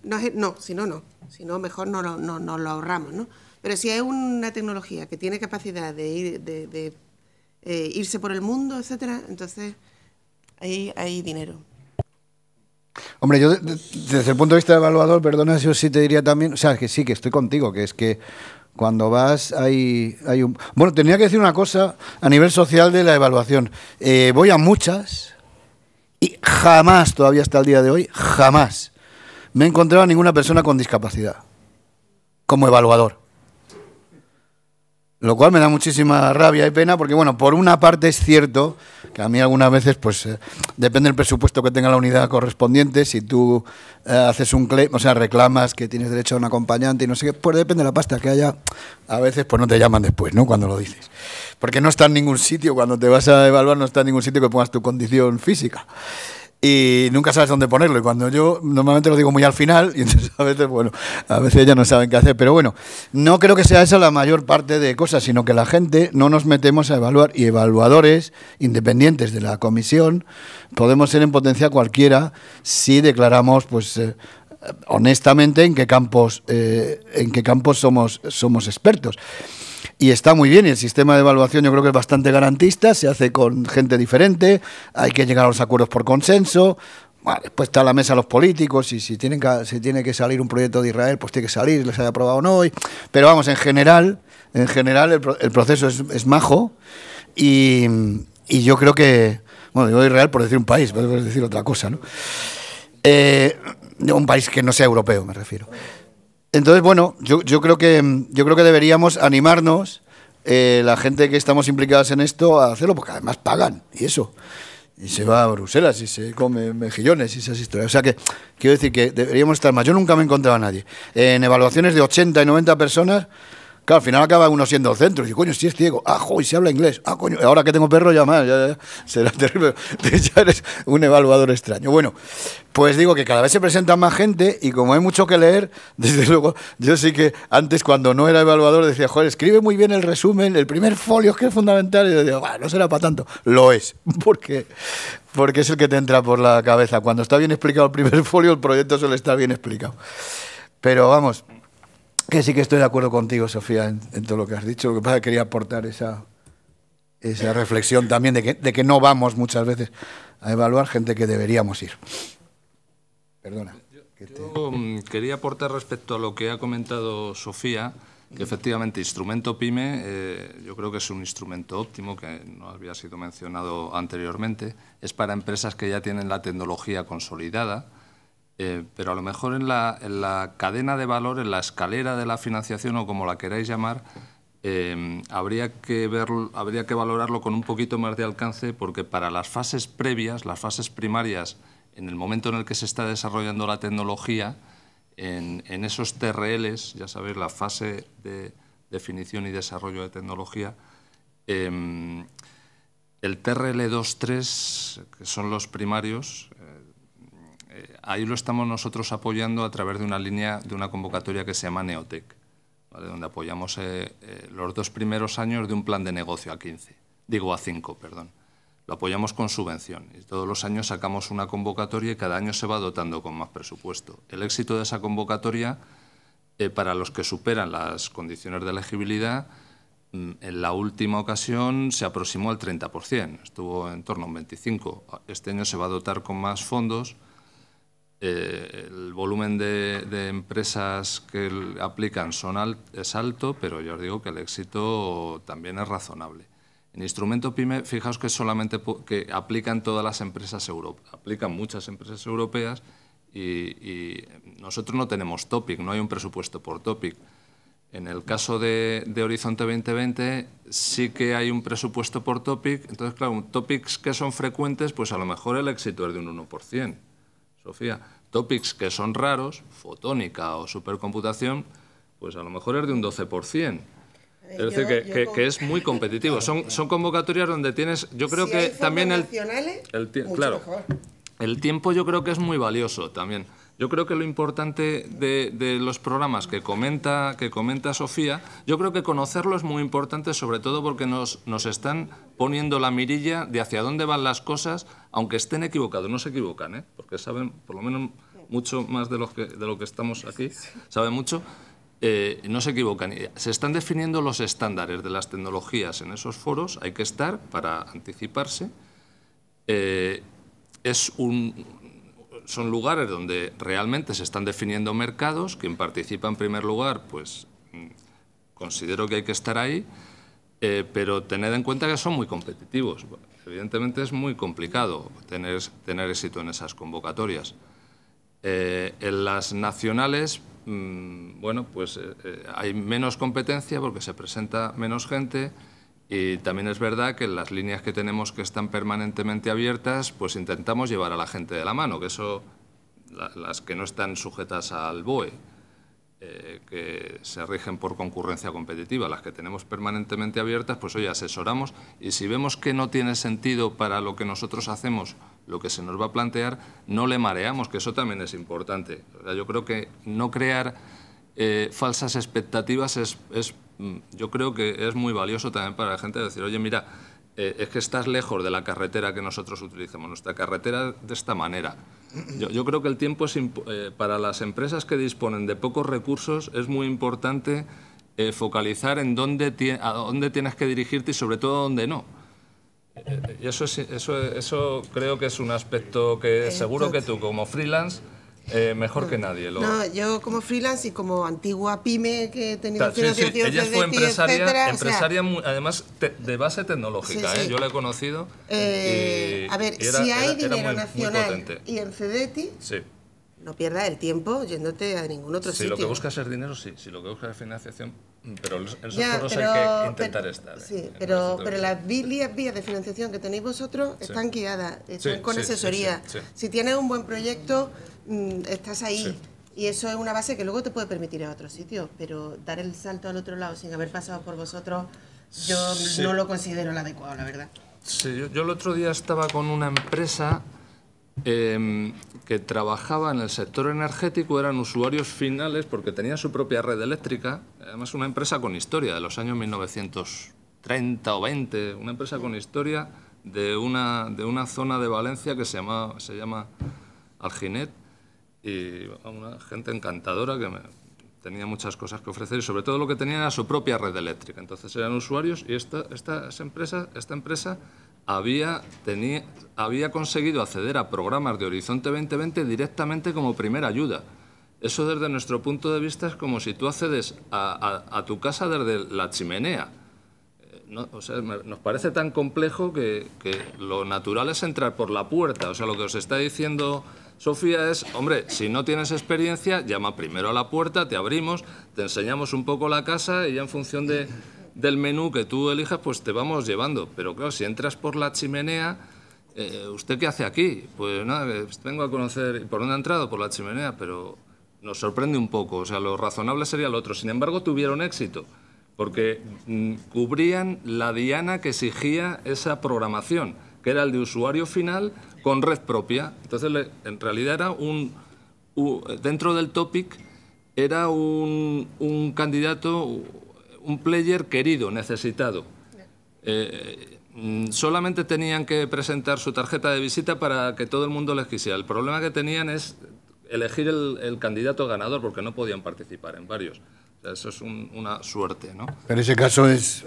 Speaker 2: mejor no lo ahorramos, ¿no? Pero si es una tecnología que tiene capacidad de irse por el mundo, etcétera, entonces ahí hay dinero.
Speaker 1: Hombre, yo desde el punto de vista de evaluador, perdona, yo sí te diría también, o sea, que sí, que estoy contigo, que es que cuando vas hay un... Bueno, tenía que decir una cosa a nivel social de la evaluación. Voy a muchas y jamás, todavía hasta el día de hoy, jamás me he encontrado a ninguna persona con discapacidad como evaluador. Lo cual me da muchísima rabia y pena porque, bueno, por una parte es cierto que a mí algunas veces, pues, depende del presupuesto que tenga la unidad correspondiente, si tú haces un claim, o sea, reclamas que tienes derecho a un acompañante y no sé qué, pues depende de la pasta que haya, a veces pues no te llaman después, ¿no?, cuando lo dices. Porque no está en ningún sitio, cuando te vas a evaluar no está en ningún sitio que pongas tu condición física. Y nunca sabes dónde ponerlo. Y cuando yo normalmente lo digo muy al final, y entonces a veces, bueno, a veces ya no saben qué hacer. Pero bueno, no creo que sea esa la mayor parte de cosas, sino que la gente no nos metemos a evaluar. Y evaluadores independientes de la comisión podemos ser en potencia cualquiera si declaramos, pues, honestamente en qué campos somos expertos. Y está muy bien, y el sistema de evaluación yo creo que es bastante garantista, se hace con gente diferente, hay que llegar a los acuerdos por consenso, bueno, después está la mesa de los políticos, y si tiene que salir un proyecto de Israel, pues tiene que salir, les haya aprobado o no, pero vamos, en general el proceso es majo, y yo creo que, bueno, digo Israel por decir un país, puedes decir otra cosa, ¿no? Un país que no sea europeo, me refiero. Entonces, bueno, yo creo que deberíamos animarnos, la gente que estamos implicados en esto, a hacerlo, porque además pagan, y eso. Y se va a Bruselas, y se come mejillones, y esas historias. O sea que, quiero decir que deberíamos estar más. Yo nunca me he encontrado a nadie. En evaluaciones de 80 y 90 personas, claro, al final acaba uno siendo el centro. Y dice, coño, si es ciego. Ah, joder, si habla inglés. Ah, coño, ahora que tengo perro ya más. Ya será terrible. Ya eres un evaluador extraño. Bueno, pues digo que cada vez se presenta más gente y como hay mucho que leer, desde luego, yo sí que antes cuando no era evaluador decía, joder, escribe muy bien el resumen, el primer folio es que es fundamental. Y yo digo, no será para tanto. Lo es, porque es el que te entra por la cabeza. Cuando está bien explicado el primer folio, el proyecto suele estar bien explicado. Pero vamos... Que sí que estoy de acuerdo contigo, Sofía, en todo lo que has dicho. Lo que pasa es que quería aportar esa reflexión también de que no vamos muchas veces a evaluar gente que deberíamos ir. Perdona.
Speaker 3: Yo quería aportar respecto a lo que ha comentado Sofía, que efectivamente instrumento PYME yo creo que es un instrumento óptimo, que no había sido mencionado anteriormente. Es para empresas que ya tienen la tecnología consolidada. Pero a lo mejor en la cadena de valor, en la escalera de la financiación o como la queráis llamar, habría que valorarlo con un poquito más de alcance, porque para las fases previas, las fases primarias, en el momento en el que se está desarrollando la tecnología, en esos TRLs, ya sabéis, la fase de definición y desarrollo de tecnología, el TRL 2-3, que son los primarios, ahí lo estamos nosotros apoyando a través de una línea, de una convocatoria que se llama Neotec, ¿vale? Donde apoyamos los 2 primeros años de un plan de negocio a 5, perdón. Lo apoyamos con subvención y todos los años sacamos una convocatoria y cada año se va dotando con más presupuesto. El éxito de esa convocatoria, para los que superan las condiciones de elegibilidad, en la última ocasión se aproximó al 30%, estuvo en torno a un 25%. Este año se va a dotar con más fondos. El volumen de empresas que aplican es alto, pero ya os digo que el éxito también es razonable. En Instrumento PYME, fijaos que solamente que aplican todas las empresas europeas, aplican muchas empresas europeas y nosotros no tenemos topic, no hay un presupuesto por topic. En el caso de Horizonte 2020 sí que hay un presupuesto por topic, entonces claro, topics que son frecuentes, pues a lo mejor el éxito es de un 1%. Sofía, topics que son raros, fotónica o supercomputación, pues a lo mejor es de un 12%. Es decir, que es muy competitivo. Son convocatorias donde tienes, yo creo que también claro, el tiempo yo creo que es muy valioso también. Yo creo que lo importante de los programas que comenta Sofía, yo creo que conocerlo es muy importante, sobre todo porque nos están poniendo la mirilla de hacia dónde van las cosas, aunque estén equivocados. No se equivocan, porque saben, por lo menos mucho más de lo que estamos aquí, saben mucho. No se equivocan. Se están definiendo los estándares de las tecnologías en esos foros, hay que estar para anticiparse. Son lugares donde realmente se están definiendo mercados. Quien participa en primer lugar, pues considero que hay que estar ahí, pero tened en cuenta que son muy competitivos. Evidentemente es muy complicado tener éxito en esas convocatorias. En las nacionales, bueno, pues hay menos competencia porque se presenta menos gente y también es verdad que en las líneas que tenemos que están permanentemente abiertas, pues intentamos llevar a la gente de la mano, que eso, las que no están sujetas al BOE, que se rigen por concurrencia competitiva, las que tenemos permanentemente abiertas, pues hoy asesoramos y si vemos que no tiene sentido para lo que nosotros hacemos, lo que se nos va a plantear, no le mareamos, que eso también es importante. O sea, yo creo que no crear falsas expectativas yo creo que es muy valioso también para la gente decir, oye, mira, es que estás lejos de la carretera que nosotros utilizamos, nuestra carretera de esta manera. Yo creo que el tiempo es para las empresas que disponen de pocos recursos es muy importante focalizar en a dónde tienes que dirigirte y sobre todo dónde no. Y eso creo que es un aspecto que seguro que tú como freelance mejor que nadie.
Speaker 2: No, yo como freelance y como antigua pyme que he tenido financiación,
Speaker 3: ella fue empresaria,
Speaker 2: etcétera,
Speaker 3: además de base tecnológica,
Speaker 2: sí.
Speaker 3: Yo la he conocido.
Speaker 2: A ver, si hay dinero nacional y en CEDETI,
Speaker 3: sí,
Speaker 2: no pierdas el tiempo yéndote a ningún otro sitio.
Speaker 3: Si lo que buscas es dinero, sí. Si lo que buscas es financiación, pero en esos foros hay que intentar estar.
Speaker 2: Sí, pero las vías de financiación que tenéis vosotros están guiadas, están con asesoría.
Speaker 3: Sí.
Speaker 2: Si tienes un buen proyecto, estás ahí.
Speaker 3: Sí.
Speaker 2: Y eso es una base que luego te puede permitir ir a otro sitio, pero dar el salto al otro lado sin haber pasado por vosotros, yo no lo considero el adecuado, la verdad.
Speaker 3: Sí, yo el otro día estaba con una empresa que trabajaba en el sector energético, eran usuarios finales porque tenía su propia red eléctrica, además una empresa con historia de los años 1930 o 20, una empresa con historia de una zona de Valencia que se llama Alginet, y una gente encantadora que tenía muchas cosas que ofrecer y sobre todo lo que tenía era su propia red eléctrica. Entonces eran usuarios y esta empresa había conseguido acceder a programas de Horizonte 2020 directamente como primera ayuda. Eso desde nuestro punto de vista es como si tú accedes a tu casa desde la chimenea. O sea, nos parece tan complejo que lo natural es entrar por la puerta. O sea, lo que os está diciendo Sofía es, hombre, si no tienes experiencia, llama primero a la puerta, te abrimos, te enseñamos un poco la casa y ya en función del menú que tú elijas, pues te vamos llevando. Pero claro, si entras por la chimenea, ¿usted qué hace aquí? Pues nada, vengo a conocer. ¿Por dónde ha entrado? Por la chimenea, pero nos sorprende un poco. O sea, lo razonable sería lo otro. Sin embargo, tuvieron éxito, porque cubrían la diana que exigía esa programación, que era el de usuario final con red propia. Entonces, en realidad era dentro del topic, era un candidato, un player querido, necesitado. Solamente tenían que presentar su tarjeta de visita para que todo el mundo les quisiera. El problema que tenían es elegir el candidato ganador, porque no podían participar en varios. O sea, eso es una suerte, ¿no?
Speaker 1: Pero ese caso es...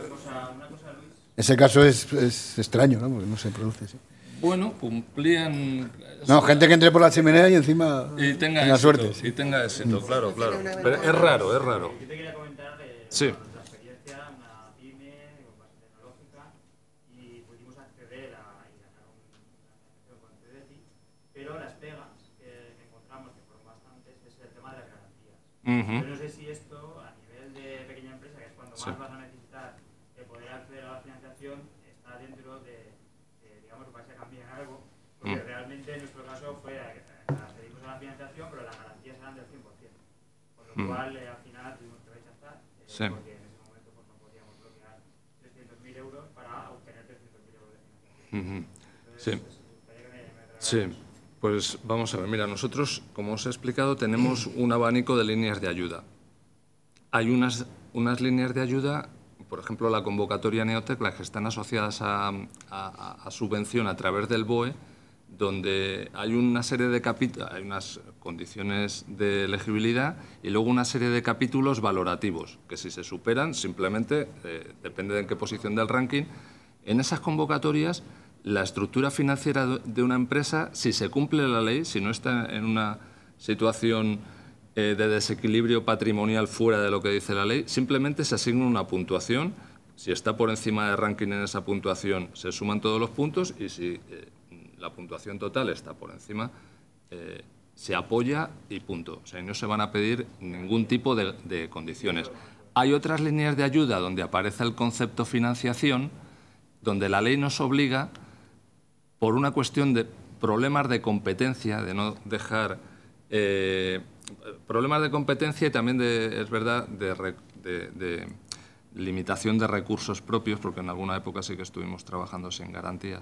Speaker 1: Ese caso es extraño, ¿no? Porque no se produce así.
Speaker 3: Bueno, cumplían...
Speaker 1: No, gente que entre por la chimenea y encima
Speaker 3: y tenga
Speaker 1: éxito,
Speaker 3: suerte. Y tenga éxito, claro, claro. Pero es raro, es raro.
Speaker 5: Yo te quería comentar
Speaker 3: Sí.
Speaker 5: nuestra experiencia, una pyme bastante tecnológica, y pudimos acceder y ganar una financiación con CDTI, pero las pegas que encontramos, que fueron bastantes, es el tema de las garantías. Yo no sé si esto, a nivel de pequeña empresa, que es cuando más vas a necesitar de poder acceder a la financiación, está dentro de digamos, vais a cambiar algo, porque realmente en nuestro caso fue accedimos a la financiación, pero las garantías eran del 100%, por lo cual al final tuvimos que rechazar, porque en ese momento pues, no podíamos bloquear 300.000 euros para obtener 300.000 euros de financiación. Entonces,
Speaker 3: Sí, pues vamos a ver, mira, nosotros, como os he explicado, tenemos un abanico de líneas de ayuda. Hay unas líneas de ayuda, por ejemplo, la convocatoria Neotec, las que están asociadas a subvención a través del BOE, donde hay una serie de capítulos, hay unas condiciones de elegibilidad y luego una serie de capítulos valorativos, que si se superan, simplemente, depende de en qué posición del ranking, en esas convocatorias, la estructura financiera de una empresa, si se cumple la ley, si no está en una situación de desequilibrio patrimonial fuera de lo que dice la ley, simplemente se asigna una puntuación. Si está por encima de ranking en esa puntuación, se suman todos los puntos, y si la puntuación total está por encima, se apoya y punto. O sea, no se van a pedir ningún tipo de condiciones. Hay otras líneas de ayuda donde aparece el concepto financiación, donde la ley nos obliga, por una cuestión de problemas de competencia, de no dejar... problemas de competencia y también, es verdad, de limitación de recursos propios, porque en alguna época sí que estuvimos trabajando sin garantías,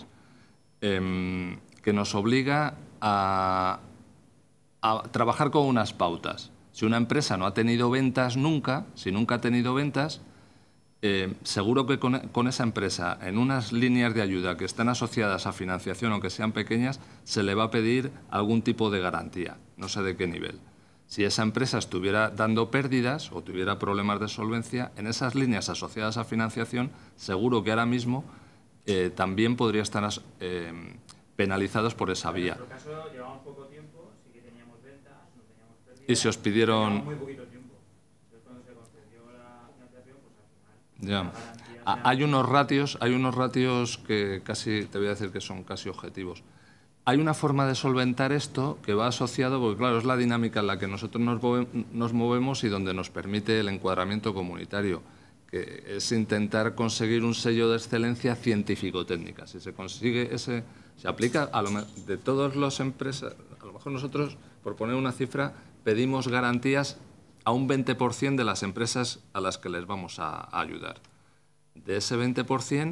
Speaker 3: que nos obliga a trabajar con unas pautas. Si una empresa no ha tenido ventas nunca, si nunca ha tenido ventas, seguro que con esa empresa, en unas líneas de ayuda que están asociadas a financiación, aunque sean pequeñas, se le va a pedir algún tipo de garantía, no sé de qué nivel. Si esa empresa estuviera dando pérdidas o tuviera problemas de solvencia, en esas líneas asociadas a financiación, seguro que ahora mismo también podría estar penalizados por esa vía.
Speaker 5: En nuestro caso llevamos poco tiempo, sí que teníamos ventas, no teníamos pérdidas.
Speaker 3: Y se os pidieron...
Speaker 5: Muy poquito tiempo. Entonces cuando se concedió la financiación, pues al final...
Speaker 3: Ya. Hay unos ratios que casi, te voy a decir que son casi objetivos. Hay una forma de solventar esto que va asociado, porque claro, es la dinámica en la que nosotros nos movemos y donde nos permite el encuadramiento comunitario, que es intentar conseguir un sello de excelencia científico-técnica. Si se consigue ese, se aplica de todas las empresas, a lo mejor nosotros, por poner una cifra, pedimos garantías a un 20% de las empresas a las que les vamos a ayudar. De ese 20%,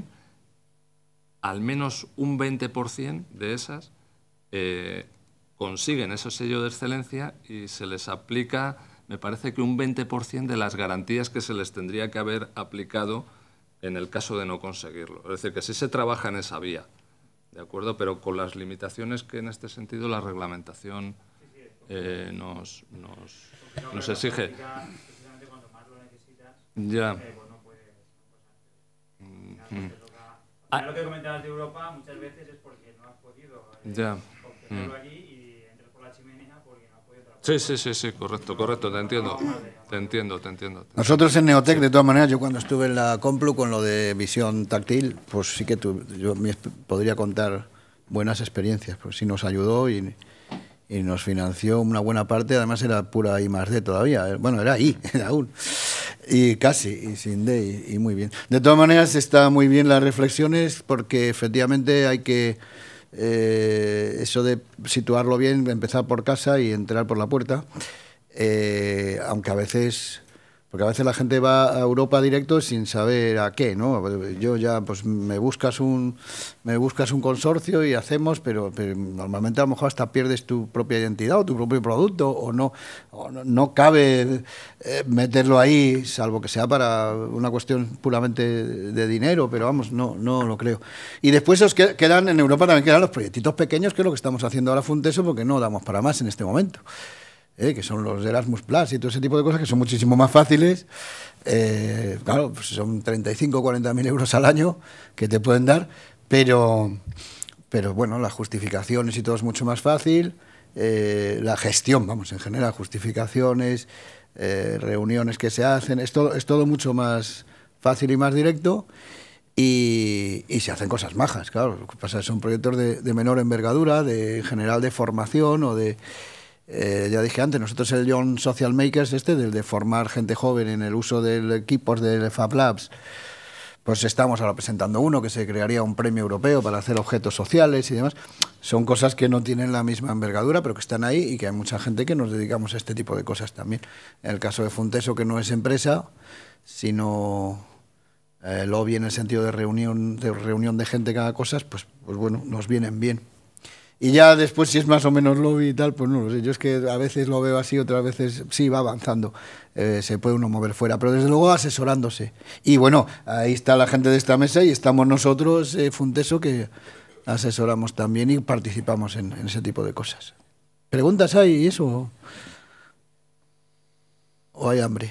Speaker 3: al menos un 20% de esas consiguen ese sello de excelencia y se les aplica, me parece que un 20% de las garantías que se les tendría que haber aplicado en el caso de no conseguirlo. Es decir, que sí se trabaja en esa vía, ¿de acuerdo? Pero con las limitaciones que en este sentido la reglamentación nos exige.
Speaker 5: Precisamente cuando más lo necesitas,
Speaker 3: Ya.
Speaker 5: pues no puedes hacer. Lo que comentabas de Europa muchas veces es porque no has podido obtenerlo allí y entras por la chimenea porque no has podido trabajar.
Speaker 3: Sí, correcto, te entiendo.
Speaker 1: Nosotros en Neotec, de todas maneras, yo cuando estuve en la Complu con lo de visión táctil, pues sí que yo podría contar buenas experiencias, pues sí nos ayudó y nos financió una buena parte, además era pura I+D todavía, bueno, era I, era aún, y casi, y sin D, y muy bien. De todas maneras, está muy bien las reflexiones, porque efectivamente hay que, eso de situarlo bien, empezar por casa y entrar por la puerta. aunque a veces... Porque a veces la gente va a Europa directo sin saber a qué, ¿no? Yo ya, pues me buscas un consorcio y hacemos, pero normalmente a lo mejor hasta pierdes tu propia identidad o tu propio producto, o no cabe meterlo ahí, salvo que sea para una cuestión puramente de dinero, pero vamos, no lo creo. Y después quedan en Europa también quedan los proyectitos pequeños, que es lo que estamos haciendo ahora Funteso, porque no damos para más en este momento. Que son los Erasmus Plus y todo ese tipo de cosas que son muchísimo más fáciles. Claro, pues son 35 o 40.000 euros al año que te pueden dar, pero bueno, las justificaciones y todo es mucho más fácil. La gestión, vamos, en general, justificaciones, reuniones que se hacen, es todo mucho más fácil y más directo. Y se hacen cosas majas, claro. Lo que pasa es que son proyectos de menor envergadura, en general de formación o de... ya dije antes, nosotros el Young Social Makers, del de formar gente joven en el uso de equipos de Fab Labs, pues estamos ahora presentando uno que se crearía un premio europeo para hacer objetos sociales y demás. Son cosas que no tienen la misma envergadura, pero que están ahí y que hay mucha gente que nos dedicamos a este tipo de cosas también. En el caso de Funteso, que no es empresa, sino lobby en el sentido de reunión de gente cada cosa, pues bueno, nos vienen bien. Y ya después, si es más o menos lobby y tal, pues no lo sé. Yo es que a veces lo veo así, otras veces sí va avanzando. Se puede uno mover fuera, pero desde luego asesorándose. Y bueno, ahí está la gente de esta mesa y estamos nosotros, Funteso, que asesoramos también y participamos en ese tipo de cosas. ¿Preguntas hay y eso? ¿O hay hambre?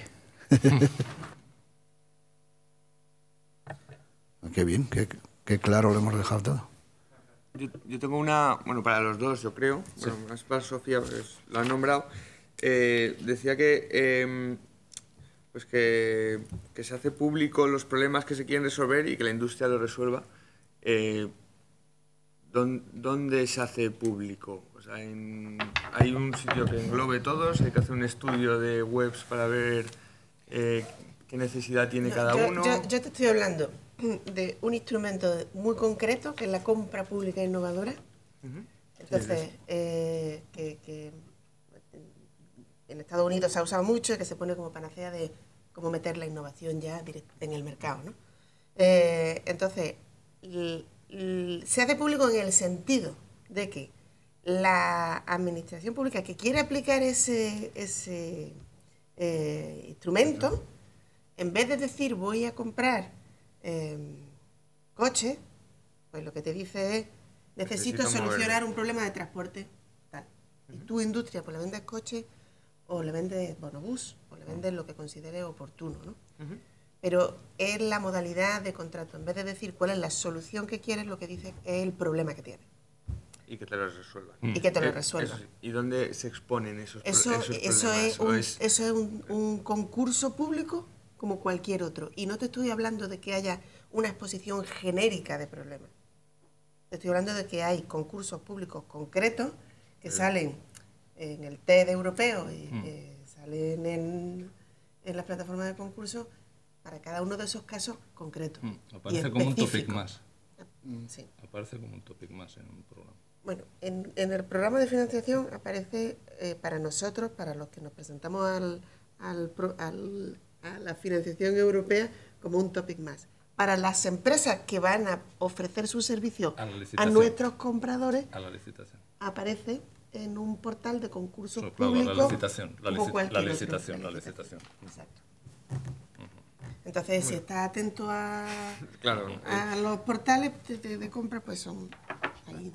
Speaker 1: Qué bien, qué claro lo hemos dejado todo.
Speaker 4: Yo tengo una, bueno, para los dos, yo creo, sí. Bueno, más para Sofía, pues lo han nombrado. Decía que, pues que se hace público los problemas que se quieren resolver y que la industria los resuelva. ¿Dónde se hace público? O sea, ¿hay un sitio que englobe todos? ¿Hay que hacer un estudio de webs para ver qué necesidad tiene cada uno?
Speaker 2: Yo te estoy hablando de un instrumento muy concreto, que es la compra pública innovadora. Entonces, que en Estados Unidos se ha usado mucho y que se pone como panacea de cómo meter la innovación ya en el mercado, ¿no? Entonces, se hace público en el sentido de que la administración pública que quiere aplicar ese instrumento, en vez de decir voy a comprar coche, pues lo que te dice es necesito solucionar un problema de transporte tal. Y tu industria pues le vendes coche o le vendes bonobús o le vendes lo que considere oportuno, ¿no? Pero es la modalidad de contrato. En vez de decir cuál es la solución que quieres, lo que dice es el problema que tienes.
Speaker 4: Y que te lo resuelvan.
Speaker 2: Y que te lo resuelvan.
Speaker 4: ¿Y dónde se exponen esos
Speaker 2: problemas? Eso es un concurso público como cualquier otro. Y no te estoy hablando de que haya una exposición genérica de problemas. Te estoy hablando de que hay concursos públicos concretos que salen en el TED europeo y que salen en las plataformas de concurso para cada uno de esos casos concretos.
Speaker 3: Aparece como un topic más.
Speaker 2: Sí.
Speaker 3: Aparece como un topic más en un programa.
Speaker 2: Bueno, en el programa de financiación aparece para nosotros, para los que nos presentamos a la financiación europea, como un topic más. Para las empresas que van a ofrecer su servicio a nuestros compradores,
Speaker 3: a la licitación,
Speaker 2: aparece en un portal de concursos
Speaker 3: claro,
Speaker 2: públicos.
Speaker 3: La licitación.
Speaker 2: Exacto. Entonces, si estás atento a los portales de compra, pues son ahí.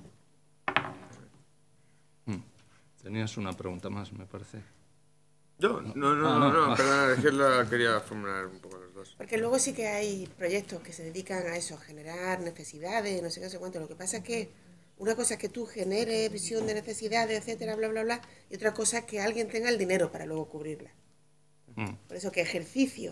Speaker 3: Tenías una pregunta más, me parece.
Speaker 4: ¿Yo? No, perdón, es que la quería formular un poco los dos.
Speaker 2: Porque luego sí que hay proyectos que se dedican a eso, a generar necesidades, no sé qué, no sé cuánto. Lo que pasa es que una cosa es que tú generes visión de necesidades, etcétera, bla, bla, bla, y otra cosa es que alguien tenga el dinero para luego cubrirla. Por eso que ejercicio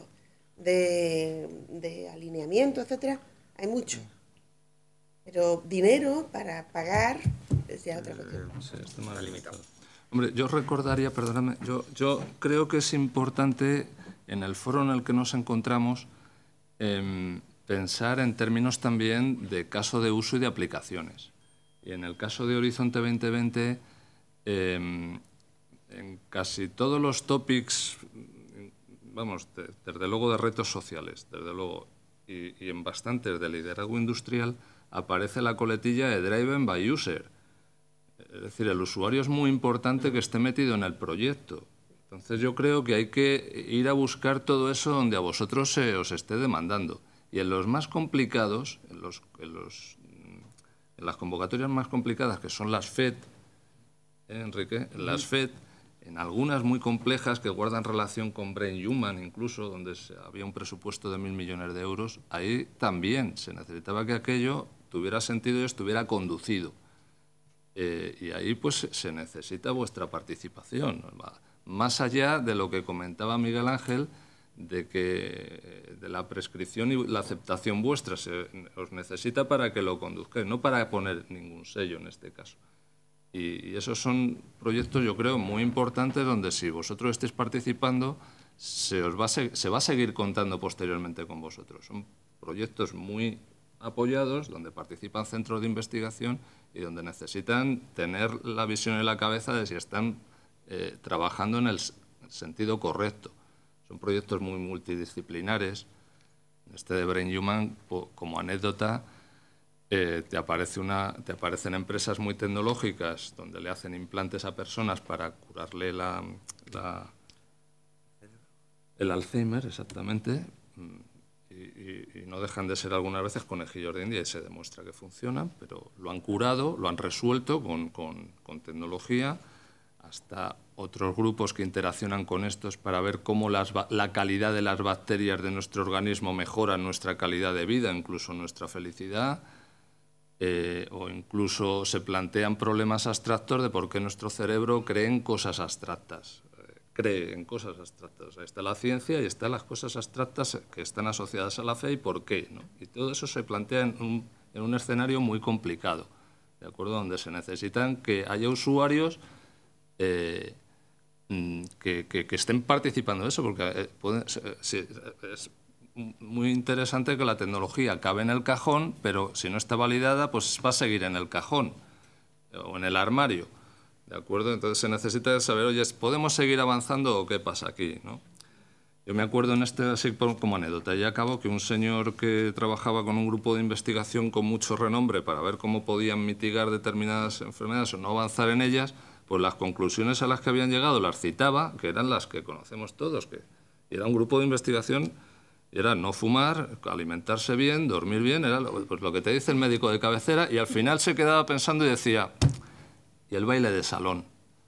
Speaker 2: de alineamiento, etcétera, hay mucho. Pero dinero para pagar es ya otra cuestión.
Speaker 3: Sí, está más limitado. Hombre, yo recordaría, perdóname, yo creo que es importante en el foro en el que nos encontramos pensar en términos también de caso de uso y de aplicaciones. Y en el caso de Horizonte 2020 en casi todos los topics, vamos, desde luego de retos sociales, desde luego, y en bastantes de liderazgo industrial, aparece la coletilla de Driven by User. Es decir, el usuario es muy importante que esté metido en el proyecto. Entonces yo creo que hay que ir a buscar todo eso donde a vosotros se os esté demandando. Y en los más complicados, en las convocatorias más complicadas, que son las FED, Enrique, en las FED, en algunas muy complejas que guardan relación con Brain Human, incluso, donde había un presupuesto de 1.000 millones de euros, ahí también se necesitaba que aquello tuviera sentido y estuviera conducido. Y ahí pues se necesita vuestra participación, más allá de lo que comentaba Miguel Ángel, de la prescripción y la aceptación vuestra. Os necesita para que lo conduzcáis, no para poner ningún sello en este caso. Y esos son proyectos, yo creo, muy importantes, donde si vosotros estáis participando, se va a seguir contando posteriormente con vosotros. Son proyectos muy apoyados, donde participan centros de investigación y donde necesitan tener la visión en la cabeza de si están trabajando en el sentido correcto. Son proyectos muy multidisciplinares. Este de Brain Human, como anécdota, te aparecen empresas muy tecnológicas donde le hacen implantes a personas para curarle el Alzheimer, exactamente, y no dejan de ser algunas veces conejillos de India y se demuestra que funcionan, pero lo han curado, lo han resuelto con tecnología, hasta otros grupos que interaccionan con estos para ver cómo la calidad de las bacterias de nuestro organismo mejora nuestra calidad de vida, incluso nuestra felicidad, o incluso se plantean problemas abstractos de por qué nuestro cerebro cree en cosas abstractas. O sea, está la ciencia y están las cosas abstractas que están asociadas a la fe y por qué, ¿no? Y todo eso se plantea en un escenario muy complicado, ¿de acuerdo? Donde se necesitan que haya usuarios que estén participando de eso, porque es muy interesante que la tecnología cabe en el cajón, pero si no está validada, pues va a seguir en el cajón o en el armario, ¿de acuerdo? Entonces se necesita saber, oye, ¿podemos seguir avanzando o qué pasa aquí, ¿no? Yo me acuerdo así como anécdota, y acabo que un señor que trabajaba con un grupo de investigación con mucho renombre para ver cómo podían mitigar determinadas enfermedades o no avanzar en ellas, pues las conclusiones a las que habían llegado las citaba, que eran las que conocemos todos, que era un grupo de investigación, era no fumar, alimentarse bien, dormir bien, era pues lo que te dice el médico de cabecera, y al final se quedaba pensando y decía, ¿y el baile de salón?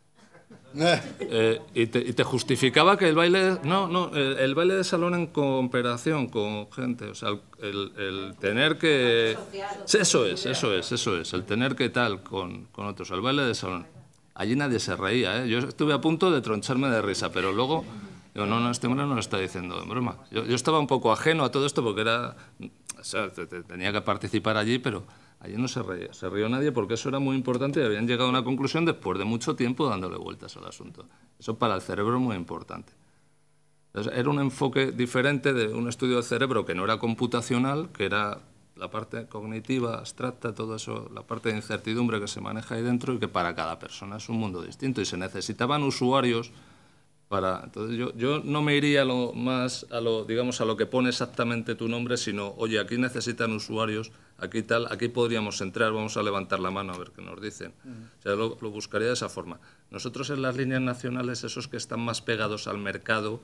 Speaker 3: Y te justificaba que el baile... el baile de salón en cooperación con gente, o sea, el tener que... Eso es, el tener que tal con otros, el baile de salón. Allí nadie se reía, ¿eh? Yo estuve a punto de troncharme de risa, pero luego digo, no, este hombre no lo está diciendo en broma. Yo estaba un poco ajeno a todo esto porque o sea, tenía que participar allí, pero allí no se rió nadie porque eso era muy importante y habían llegado a una conclusión después de mucho tiempo dándole vueltas al asunto. Eso para el cerebro es muy importante. Entonces, era un enfoque diferente de un estudio del cerebro que no era computacional, que era la parte cognitiva, abstracta, todo eso, la parte de incertidumbre que se maneja ahí dentro y que para cada persona es un mundo distinto y se necesitaban usuarios para... Entonces yo no me iría a lo que pone exactamente tu nombre, sino, oye, aquí necesitan usuarios, aquí tal, aquí podríamos entrar, vamos a levantar la mano a ver qué nos dicen. O sea, lo buscaría de esa forma. Nosotros en las líneas nacionales, esos que están más pegados al mercado,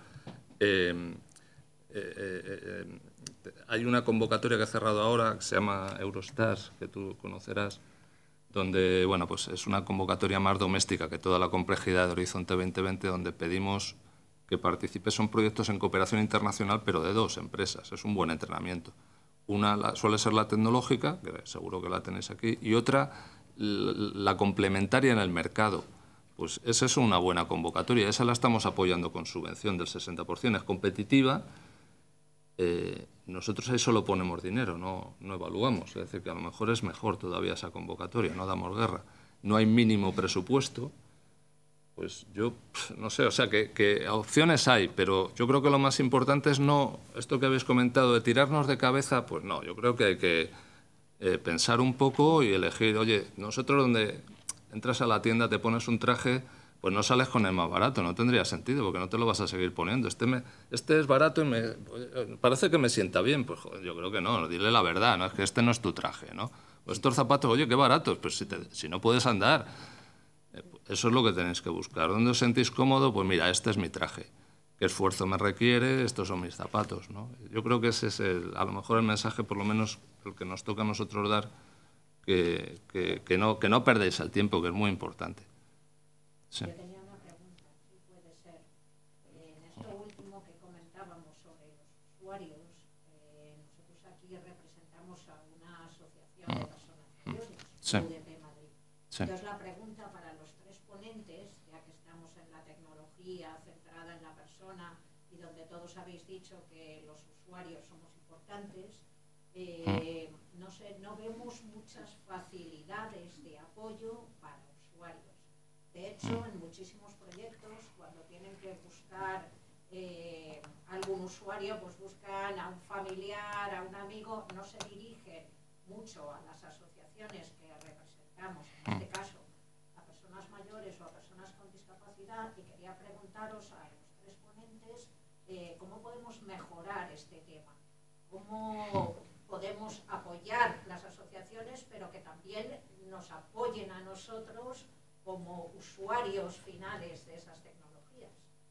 Speaker 3: hay una convocatoria que ha cerrado ahora, que se llama Eurostars, que tú conocerás, donde, bueno, pues es una convocatoria más doméstica que toda la complejidad de Horizonte 2020, donde pedimos que participe. Son proyectos en cooperación internacional, pero de 2 empresas. Es un buen entrenamiento. Una suele ser la tecnológica, que seguro que la tenéis aquí, y otra la complementaria en el mercado. Pues esa es una buena convocatoria. Esa la estamos apoyando con subvención del 60%. Es competitiva. Nosotros ahí solo ponemos dinero, no evaluamos. Es decir, que a lo mejor es mejor todavía esa convocatoria, no damos guerra. No hay mínimo presupuesto. Pues yo no sé, o sea, que opciones hay, pero yo creo que lo más importante es no, esto que habéis comentado de tirarnos de cabeza, pues no, yo creo que hay que pensar un poco y elegir, oye, nosotros donde entras a la tienda, te pones un traje, pues no sales con el más barato, no tendría sentido, porque no te lo vas a seguir poniendo. Este es barato y parece que me sienta bien. Pues joder, yo creo que no, dile la verdad, ¿no? Es que este no es tu traje, ¿no? Pues estos zapatos, oye, qué baratos, pues si no puedes andar. Eso es lo que tenéis que buscar. ¿Dónde os sentís cómodo? Pues mira, este es mi traje. ¿Qué esfuerzo me requiere? Estos son mis zapatos, ¿no? Yo creo que ese es a lo mejor el mensaje, por lo menos el que nos toca a nosotros dar, que no perdéis el tiempo, que es muy importante. Sí.
Speaker 6: Yo tenía una pregunta, si puede ser. En esto último que comentábamos sobre los usuarios, nosotros aquí representamos a una asociación de personas mayores,
Speaker 3: Sí.
Speaker 6: UDP Madrid.
Speaker 3: Sí.
Speaker 6: Entonces la pregunta para los tres ponentes, ya que estamos en la tecnología centrada en la persona y donde todos habéis dicho que los usuarios somos importantes, no sé, no vemos muchas facilidades de apoyo para usuarios. De hecho, en muchísimos proyectos, cuando tienen que buscar algún usuario, pues buscan a un familiar, a un amigo, no se dirigen mucho a las asociaciones que representamos, en este caso, a personas mayores o a personas con discapacidad, y quería preguntaros a los tres ponentes cómo podemos mejorar este tema, cómo podemos apoyar las asociaciones, pero que también nos apoyen a nosotros como usuarios finales de esas tecnologías.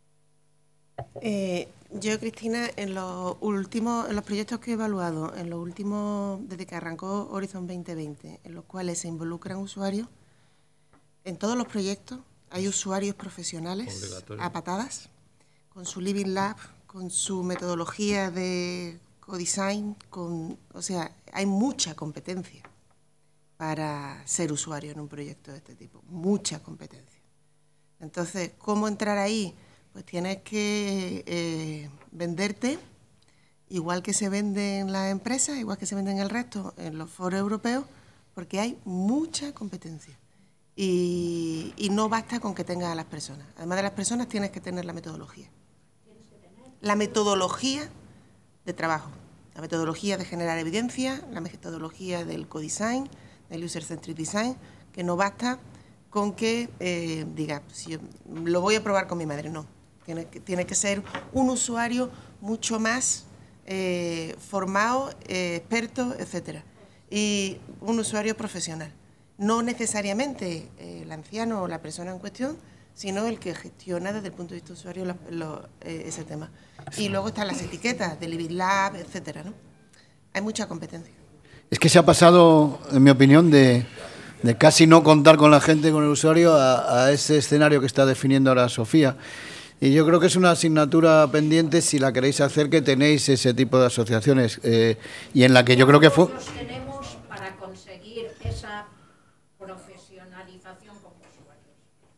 Speaker 2: Yo, Cristina, en los proyectos que he evaluado, desde que arrancó Horizon 2020, en los cuales se involucran usuarios, en todos los proyectos hay usuarios profesionales a patadas, con su Living Lab, con su metodología de co-design, o sea, hay mucha competencia para ser usuario en un proyecto de este tipo, mucha competencia. Entonces, ¿cómo entrar ahí? Pues tienes que venderte, igual que se venden las empresas, igual que se venden el resto en los foros europeos, porque hay mucha competencia. Y no basta con que tengas a las personas. Además de las personas, tienes que tener la metodología. La metodología de trabajo, la metodología de generar evidencia, la metodología del co-design, del user-centric design, que no basta con que diga, si yo lo voy a probar con mi madre, no. Tiene que ser un usuario mucho más formado, experto, etcétera. Y un usuario profesional. No necesariamente el anciano o la persona en cuestión, sino el que gestiona desde el punto de vista usuario ese tema. Y luego están las etiquetas de Living Lab, etcétera, ¿no? Hay mucha competencia.
Speaker 1: Es que se ha pasado, en mi opinión, de casi no contar con la gente, con el usuario, a ese escenario que está definiendo ahora Sofía. Y yo creo que es una asignatura pendiente, si la queréis hacer, que tenéis ese tipo de asociaciones. Y en la que yo creo que fue...
Speaker 6: Nosotros tenemos para conseguir esa profesionalización como usuarios.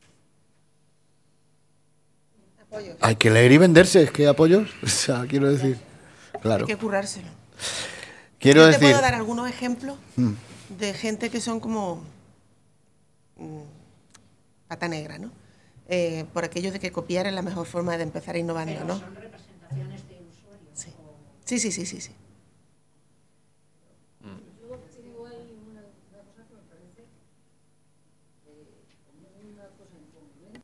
Speaker 2: Apoyos.
Speaker 1: Hay que leer y venderse, es que apoyos, o sea, quiero decir, claro.
Speaker 2: Hay que currárselo.
Speaker 1: Quiero
Speaker 2: Yo
Speaker 1: decir...
Speaker 2: te puedo dar algunos ejemplos de gente que son como pata negra, ¿no? Por aquello de que copiar es la mejor forma de empezar innovando,
Speaker 6: Pero
Speaker 2: ¿no?
Speaker 6: son representaciones de usuarios.
Speaker 2: Sí.
Speaker 6: o-
Speaker 2: Sí.
Speaker 7: Yo tengo ahí una cosa que me parece como una cosa incongruente.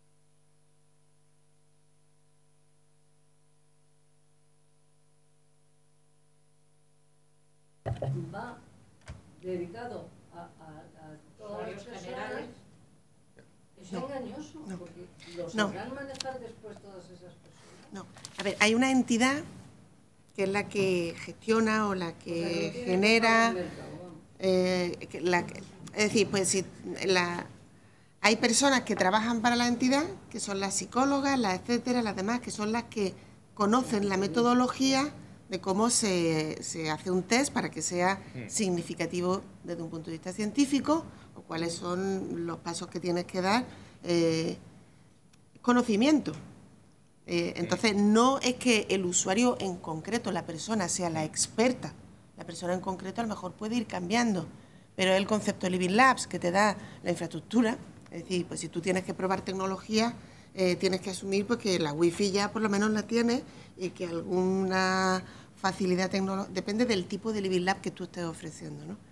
Speaker 7: Va dedicado a todas las
Speaker 6: Usuarios
Speaker 7: personas.
Speaker 6: generales.
Speaker 7: Es engañoso, porque lo
Speaker 2: No.
Speaker 7: sabrán manejar después todas esas personas.
Speaker 2: No. A ver, hay una entidad que es la que gestiona o la que
Speaker 7: O sea, no tiene
Speaker 2: genera...
Speaker 7: que pagar el mercado, vamos.
Speaker 2: es decir, pues si hay personas que trabajan para la entidad, que son las psicólogas, las etcétera, las demás, que son las que conocen la metodología de cómo se hace un test para que sea significativo desde un punto de vista científico, o cuáles son los pasos que tienes que dar, conocimiento. Entonces, no es que el usuario en concreto, la persona, sea la experta. La persona en concreto a lo mejor puede ir cambiando, pero el concepto de Living Labs que te da la infraestructura, es decir, pues si tú tienes que probar tecnología, tienes que asumir pues, que la wifi ya por lo menos la tienes y que alguna facilidad tecnológica, depende del tipo de Living Lab que tú estés ofreciendo, ¿no?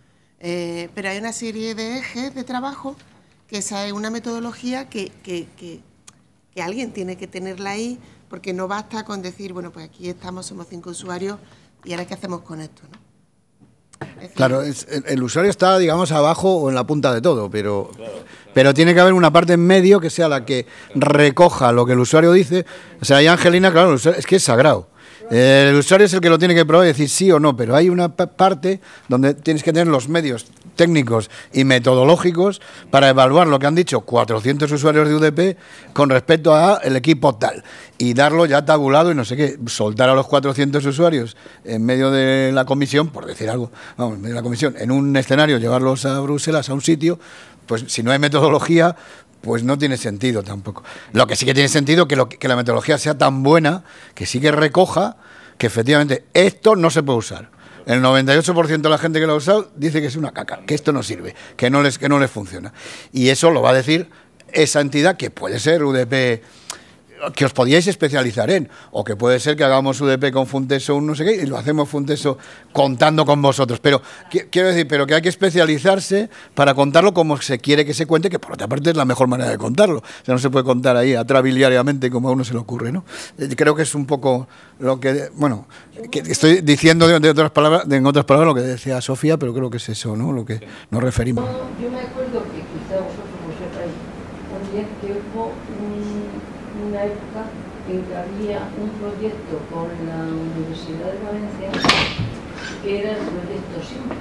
Speaker 2: Pero hay una serie de ejes de trabajo que esa es una metodología que que alguien tiene que tenerla ahí, porque no basta con decir, bueno, pues aquí estamos, somos 5 usuarios, y ahora qué hacemos con esto, ¿no? Decir,
Speaker 1: claro, el usuario está, digamos, abajo o en la punta de todo, pero tiene que haber una parte en medio que sea la que recoja lo que el usuario dice. O sea, ahí Angelina, claro, es que es sagrado. El usuario es el que lo tiene que probar y decir sí o no, pero hay una parte donde tienes que tener los medios técnicos y metodológicos para evaluar lo que han dicho 400 usuarios de UDP con respecto a el equipo tal y darlo ya tabulado y no sé qué, soltar a los 400 usuarios en medio de la comisión, por decir algo, vamos, en medio de la comisión, en un escenario, llevarlos a Bruselas, a un sitio, pues si no hay metodología, pues no tiene sentido tampoco. Lo que sí que tiene sentido es que la metodología sea tan buena que sí que recoja que efectivamente esto no se puede usar. El 98% de la gente que lo ha usado dice que es una caca, que esto no sirve, que no les funciona. Y eso lo va a decir esa entidad que puede ser UDP, que os podíais especializar en, o que puede ser que hagamos UDP con Funteso, un no sé qué, y lo hacemos Funteso contando con vosotros. Pero quiero decir, pero que hay que especializarse para contarlo como se quiere que se cuente, que por otra parte es la mejor manera de contarlo. O sea, no se puede contar ahí atrabiliariamente como a uno se le ocurre, ¿no? Creo que es un poco lo que, bueno, que estoy diciendo en otras palabras lo que decía Sofía, pero creo que es eso, ¿no? Lo que nos referimos.
Speaker 7: Yo me acuerdo que quizá vosotros lo sepáis también, que hubo una época en que había un proyecto con la Universidad de Valencia que era el proyecto SIM.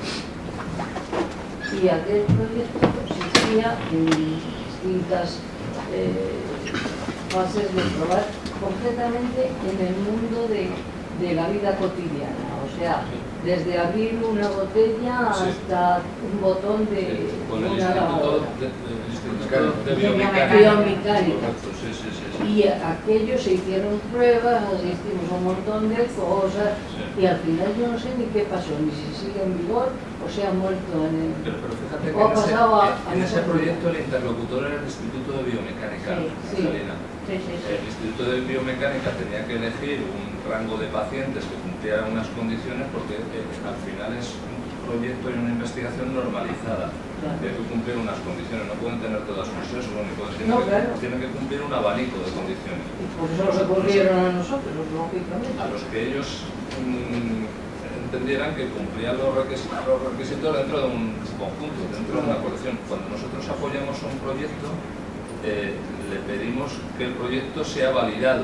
Speaker 7: Y aquel proyecto consistía en distintas fases de probar concretamente en el mundo de la vida cotidiana, o sea, desde abrir una botella hasta un botón de una lavadora.
Speaker 3: De
Speaker 7: biomecánica.
Speaker 3: Sí.
Speaker 7: Y aquello se hicieron pruebas, hicimos un montón de cosas y al final yo no sé ni qué pasó, ni si sigue en vigor o se ha muerto en el...
Speaker 3: Pero fíjate
Speaker 7: o ha pasado
Speaker 3: que en ese proyecto el interlocutor era el Instituto de Biomecánica.
Speaker 7: Sí.
Speaker 3: El Instituto de Biomecánica tenía que elegir un rango de pacientes que cumplieran unas condiciones porque al final es un proyecto y una investigación normalizada. Tiene que cumplir unas condiciones, no pueden tener todas sus sesgos, tienen que cumplir un abanico de condiciones.
Speaker 7: Y por eso nos ocurrieron a nosotros, lógicamente.
Speaker 3: A los que ellos entendieran que cumplían los requisitos dentro de un conjunto, dentro de una colección. Cuando nosotros apoyamos un proyecto, le pedimos que el proyecto sea validado.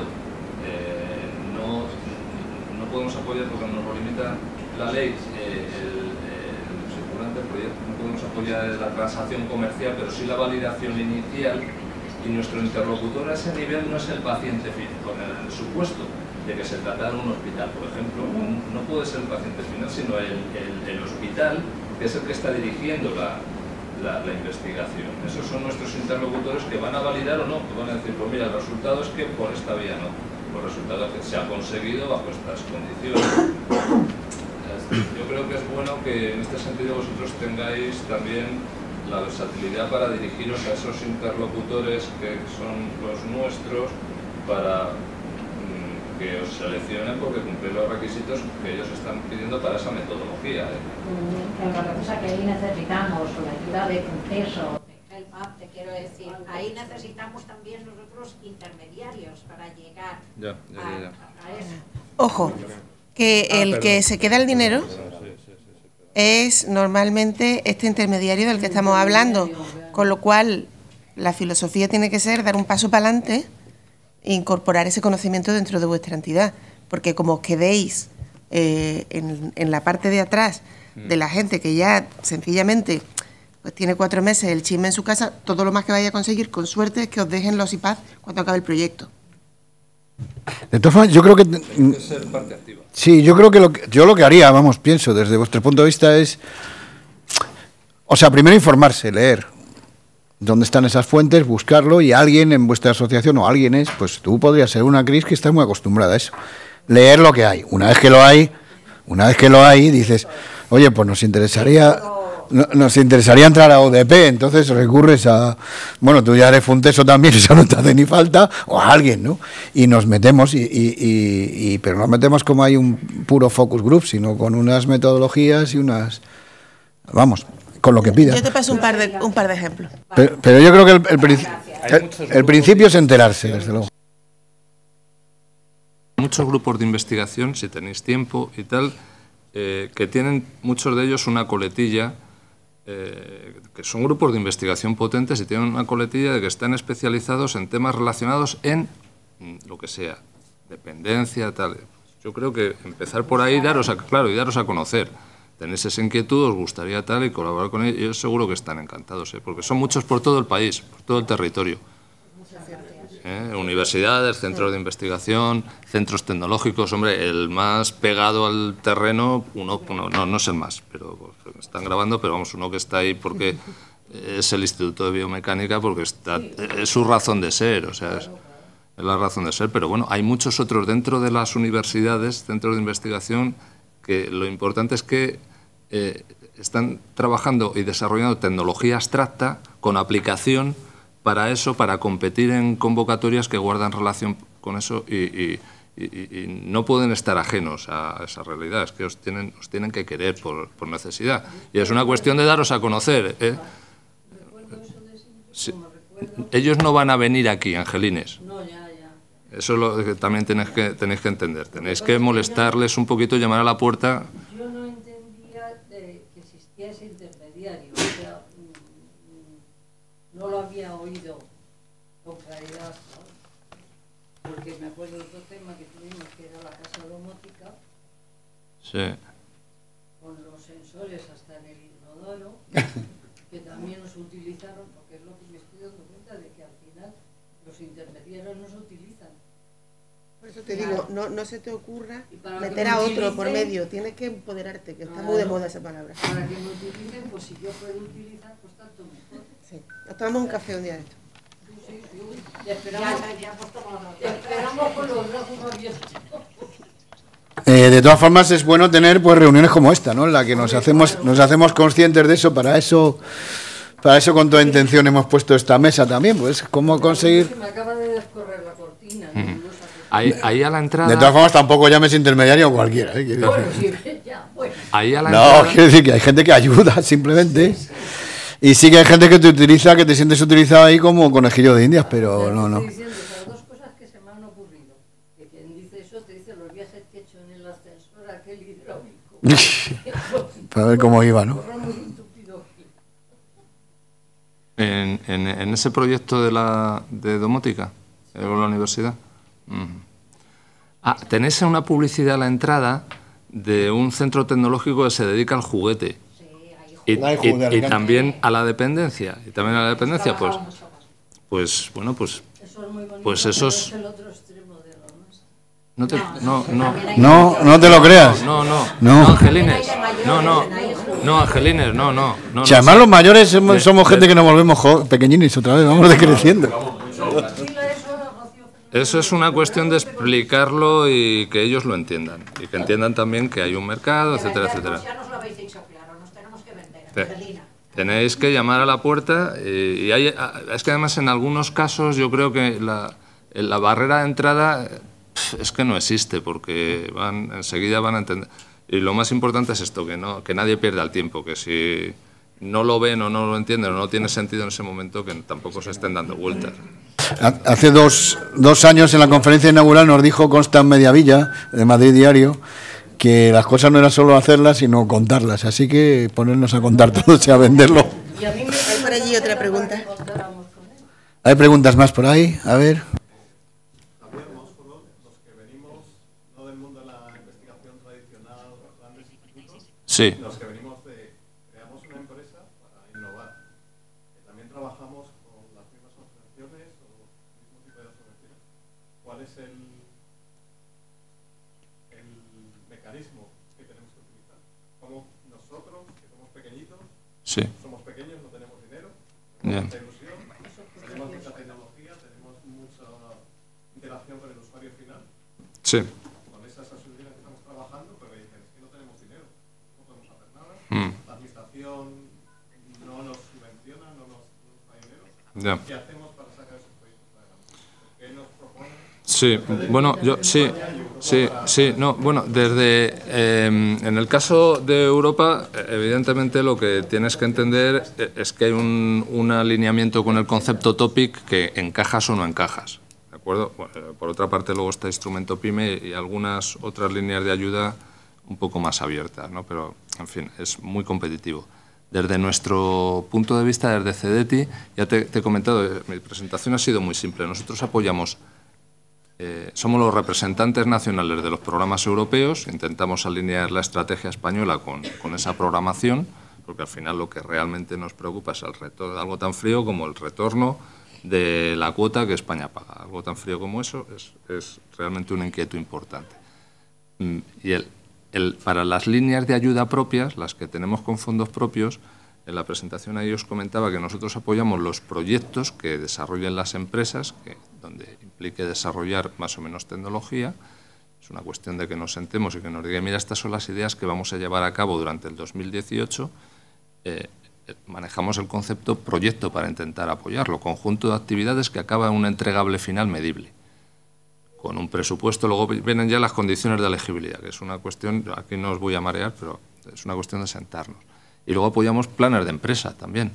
Speaker 3: No podemos apoyar porque nos lo limita la ley, el proyecto, no podemos apoyar la transacción comercial, pero sí la validación inicial, y nuestro interlocutor a ese nivel no es el paciente final, con el supuesto de que se tratara un hospital, por ejemplo, no puede ser el paciente final, sino el hospital, que es el que está dirigiendo la investigación. Esos son nuestros interlocutores que van a validar o no, que van a decir, pues mira, el resultado es que por esta vía no, el resultado es que se ha conseguido bajo estas condiciones. Yo creo que es bueno que en este sentido vosotros tengáis también la versatilidad para dirigiros a esos interlocutores que son los nuestros para que os seleccionen porque cumplís los requisitos que ellos están pidiendo para esa metodología.
Speaker 6: Lo que pasa es que ahí necesitamos la ayuda de Funteso, de HelpUp, te quiero decir, ahí necesitamos también nosotros intermediarios para llegar a eso.
Speaker 2: Ojo, que el que se queda el dinero es normalmente este intermediario del que estamos hablando, con lo cual la filosofía tiene que ser dar un paso para adelante e incorporar ese conocimiento dentro de vuestra entidad, porque como os quedéis en la parte de atrás de la gente que ya sencillamente pues tiene 4 meses el chisme en su casa, todo lo más que vaya a conseguir con suerte es que os dejen los IPAD cuando acabe el proyecto.
Speaker 1: De todas formas, yo creo que...
Speaker 3: Hay que ser parte activa.
Speaker 1: Sí, yo creo que yo lo que haría, vamos, pienso, desde vuestro punto de vista es... O sea, primero informarse, leer dónde están esas fuentes, buscarlo, y alguien en vuestra asociación, o alguien es, pues tú podrías ser una Cris que está muy acostumbrada a eso. Leer lo que hay. Una vez que lo hay, dices, oye, pues nos interesaría entrar a UDP, entonces recurres a, bueno, tú ya eres Funteso también, eso no te hace ni falta, o a alguien, ¿no? Y nos metemos, pero no nos metemos como hay un puro focus group, sino con unas metodologías y unas, vamos, con lo que pidas.
Speaker 2: Yo te paso un par de ejemplos.
Speaker 1: Pero yo creo que El principio es enterarse, desde luego.
Speaker 3: Muchos grupos de investigación, si tenéis tiempo y tal, que tienen muchos de ellos una coletilla, que son grupos de investigación potentes y tienen una coletilla de que están especializados en temas relacionados en lo que sea, dependencia, tal. Yo creo que empezar por ahí, daros a conocer. Tenéis esa inquietud, os gustaría tal y colaborar con ellos, yo seguro que están encantados, porque son muchos por todo el país, por todo el territorio. Universidades, centros de investigación, centros tecnológicos. Hombre, el más pegado al terreno, no es el más, pero me están grabando, pero vamos, uno que está ahí porque es el Instituto de Biomecánica, porque es su razón de ser, o sea, es la razón de ser. Pero bueno, hay muchos otros dentro de las universidades, centros de investigación, que lo importante es que están trabajando y desarrollando tecnología abstracta con aplicación para eso, para competir en convocatorias que guardan relación con eso y no pueden estar ajenos a esa realidad, es que os tienen que querer por necesidad. Y es una cuestión de daros a conocer. Sí. Ellos no van a venir aquí, Angelines. Eso es lo que también tenéis que entender. Tenéis que molestarles un poquito, llamar a la puerta.
Speaker 7: Yo no entendía que existía ese intermediario, o sea, no lo había oído con claridad, ¿no? Porque me acuerdo de otro tema que tuvimos, que era la casa domótica,
Speaker 3: Sí.
Speaker 7: con los sensores hasta en el inodoro, que también nos utilizaron, porque es lo que me estoy dando cuenta de que al final los intermediarios no se utilizan.
Speaker 2: Por eso te digo, no se te ocurra meter a otro por medio, tienes que empoderarte, que está muy de moda esa palabra.
Speaker 7: Para que me utilicen, pues si yo puedo utilizar, pues tanto mejor.
Speaker 2: Sí. Nos tomamos un café un día de esto.
Speaker 7: Sí, te esperamos con los brazos abiertos.
Speaker 1: De todas formas, es bueno tener pues reuniones como esta, ¿no? En la que nos hacemos conscientes de eso. Para eso con toda intención hemos puesto esta mesa también, pues cómo conseguir.
Speaker 7: Se me acaba de descorrer la cortina.
Speaker 3: Ahí a la entrada.
Speaker 1: De todas formas, tampoco llames intermediario a cualquiera.
Speaker 7: Bueno, sí, ya, bueno.
Speaker 3: Ahí a la entrada.
Speaker 1: No, quiero decir que hay gente que ayuda simplemente. Y sí que hay gente que te utiliza, que te sientes utilizado ahí como conejillo de indias, pero no.
Speaker 7: Estoy diciendo las dos cosas que se me han ocurrido. Que quien dice eso te dice los viajes que he hecho en el ascensor aquel hidráulico.
Speaker 1: Para ver cómo iba, ¿no?
Speaker 3: En ese proyecto de domótica, con la universidad. Tenéis una publicidad a la entrada de un centro tecnológico que se dedica al juguete. Y también a la dependencia. Y también a la dependencia, pues bueno, pues esos. No
Speaker 1: te lo creas.
Speaker 3: No, Angelines. No, Angelines, no.
Speaker 1: Si además los mayores somos gente que nos volvemos pequeñines otra vez, vamos decreciendo.
Speaker 3: Eso es una cuestión de explicarlo y que ellos lo entiendan. Y que entiendan también que hay un mercado, etcétera, etcétera.
Speaker 6: Ya nos lo habéis dicho claro, nos tenemos que vender, Angelina.
Speaker 3: Tenéis que llamar a la puerta y es que además en algunos casos yo creo que la barrera de entrada es que no existe porque enseguida van a entender. Y lo más importante es esto, que nadie pierda el tiempo, que si no lo ven o no lo entienden o no tiene sentido en ese momento, que tampoco se estén dando vueltas.
Speaker 1: Hace dos años en la conferencia inaugural nos dijo Constant Mediavilla, de Madrid Diario, que las cosas no era solo hacerlas, sino contarlas. Así que ponernos a contar todo y a venderlo.
Speaker 2: Y a mí me hay por allí otra pregunta.
Speaker 1: ¿Hay preguntas más por ahí? A ver.
Speaker 8: Los que venimos no del mundo de la investigación tradicional, los grandes institutos,
Speaker 3: Sí.
Speaker 8: los que venimos creamos una empresa para innovar. También trabajamos con las mismas asociaciones o el mismo tipo de asociaciones. ¿Cuál es el mecanismo que tenemos que utilizar? Como nosotros, que somos pequeñitos, somos pequeños, no tenemos dinero, tenemos mucha ilusión, tenemos mucha tecnología, tenemos mucha interacción con el usuario final.
Speaker 3: Sí.
Speaker 8: Con esas asociaciones que estamos trabajando, pero dicen, es que no tenemos dinero, no podemos hacer nada, la administración no nos subvenciona, no nos da dinero. ¿Qué hacemos para sacar esos proyectos adelante? ¿Qué nos proponen?
Speaker 3: Sí, bueno, yo sí. Sí, no, bueno, en el caso de Europa, evidentemente lo que tienes que entender es que hay un alineamiento con el concepto TOPIC que encajas o no encajas, ¿de acuerdo? Bueno, por otra parte, luego está Instrumento PYME y algunas otras líneas de ayuda un poco más abiertas, ¿no? Pero, en fin, es muy competitivo. Desde nuestro punto de vista, desde CEDETI, ya te he comentado, mi presentación ha sido muy simple. Nosotros apoyamos, somos los representantes nacionales de los programas europeos, intentamos alinear la estrategia española con esa programación, porque al final lo que realmente nos preocupa es el retorno de algo tan frío como el retorno de la cuota que España paga. Algo tan frío como eso es realmente una inquietud importante. Y para las líneas de ayuda propias, las que tenemos con fondos propios, en la presentación ahí os comentaba que nosotros apoyamos los proyectos que desarrollen las empresas, donde implique desarrollar más o menos tecnología. Es una cuestión de que nos sentemos y que nos digan, mira, estas son las ideas que vamos a llevar a cabo durante el 2018. Manejamos el concepto proyecto para intentar apoyarlo, conjunto de actividades que acaba en un entregable final medible. Con un presupuesto, luego vienen ya las condiciones de elegibilidad, que es una cuestión, aquí no os voy a marear, pero es una cuestión de sentarnos. Y luego apoyamos planes de empresa también.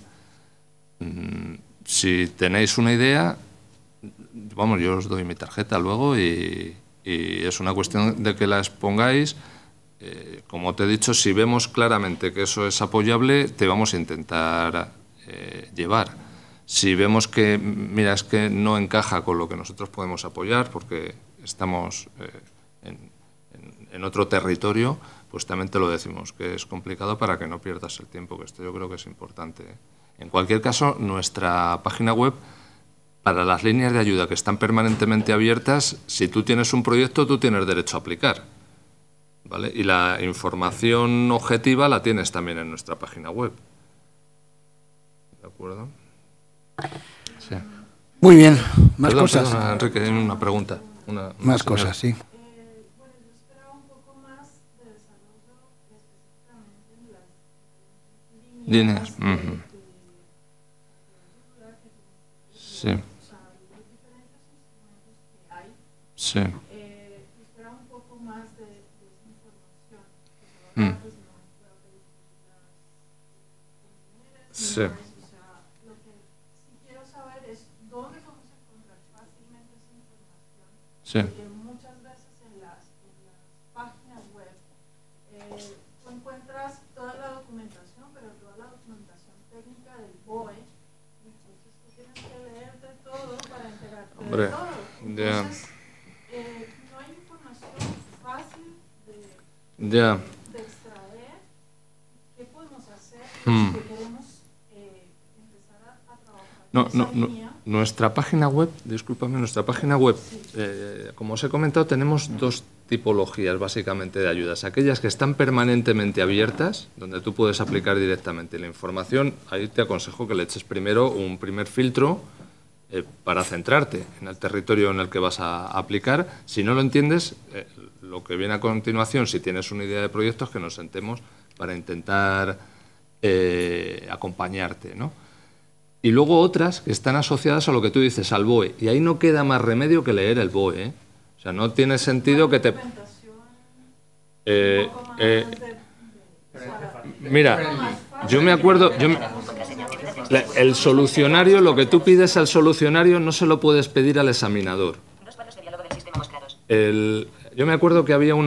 Speaker 3: Si tenéis una idea, vamos, yo os doy mi tarjeta luego y es una cuestión de que la expongáis. Como te he dicho, si vemos claramente que eso es apoyable, te vamos a intentar llevar. Si vemos que, mira, es que no encaja con lo que nosotros podemos apoyar porque estamos en otro territorio, pues también te lo decimos, que es complicado para que no pierdas el tiempo, que esto yo creo que es importante. En cualquier caso, nuestra página web, para las líneas de ayuda que están permanentemente abiertas, si tú tienes un proyecto, tú tienes derecho a aplicar, ¿vale? Y la información objetiva la tienes también en nuestra página web. ¿De acuerdo? Sí.
Speaker 1: Muy bien, más cosas.
Speaker 3: Perdona, Enrique, hay una pregunta.
Speaker 1: Más cosas, sí.
Speaker 9: Bueno, yo esperaba un poco más de desarrollo específicamente en las líneas de ayuda que
Speaker 3: sí.
Speaker 9: O sea, los diferentes instrumentos que hay.
Speaker 3: Sí.
Speaker 9: Esperaba un poco más de esa información. Que no pueda pedir las
Speaker 3: sí. Sí.
Speaker 9: Porque muchas veces en las páginas web tú encuentras toda la documentación, pero toda la documentación técnica del BOE, entonces tú tienes que leerte todo para enterarte de todo. Entonces, no hay información fácil de extraer. ¿Qué podemos hacer? Que queremos empezar a trabajar en esa línea.
Speaker 3: Nuestra página web, discúlpame, como os he comentado, tenemos dos tipologías básicamente de ayudas. Aquellas que están permanentemente abiertas, donde tú puedes aplicar directamente la información. Ahí te aconsejo que le eches primero un primer filtro para centrarte en el territorio en el que vas a aplicar. Si no lo entiendes, lo que viene a continuación, si tienes una idea de proyectos, que nos sentemos para intentar acompañarte, ¿no? Y luego otras que están asociadas a lo que tú dices, al BOE. Y ahí no queda más remedio que leer el BOE, ¿eh? O sea, no tiene sentido que te... Mira, yo me acuerdo... el solucionario, lo que tú pides al solucionario no se lo puedes pedir al examinador. Yo me acuerdo que había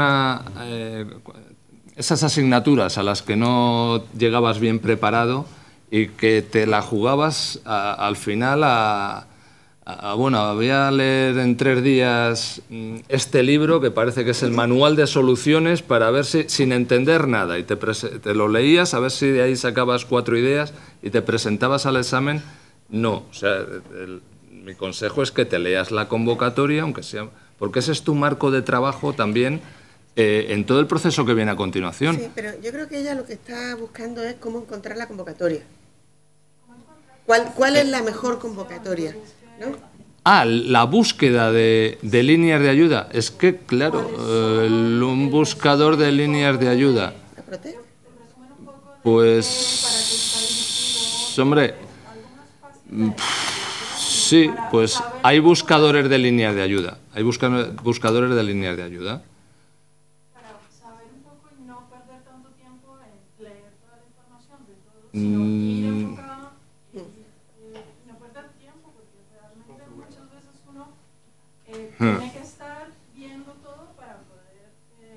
Speaker 3: esas asignaturas a las que no llegabas bien preparado y que te la jugabas al final bueno, voy a leer en 3 días este libro que parece que es el manual de soluciones para ver si, sin entender nada, y te lo leías a ver si de ahí sacabas 4 ideas y te presentabas al examen. No, o sea, mi consejo es que te leas la convocatoria, aunque sea, porque ese es tu marco de trabajo también en todo el proceso que viene a continuación.
Speaker 2: Sí, pero yo creo que ella lo que está buscando es cómo encontrar la convocatoria. ¿Cuál es la mejor convocatoria? ¿No?
Speaker 3: La búsqueda de líneas de ayuda. Es que, claro, un buscador de líneas de ayuda. Pues, hombre, Sí, pues hay buscadores de líneas de ayuda. Hay buscadores de líneas de ayuda.
Speaker 9: Para saber un poco y no perder tanto tiempo en leer toda la información de todo, sino ir enfocado y no perder tiempo, porque realmente muchas veces uno tiene que estar viendo todo para poder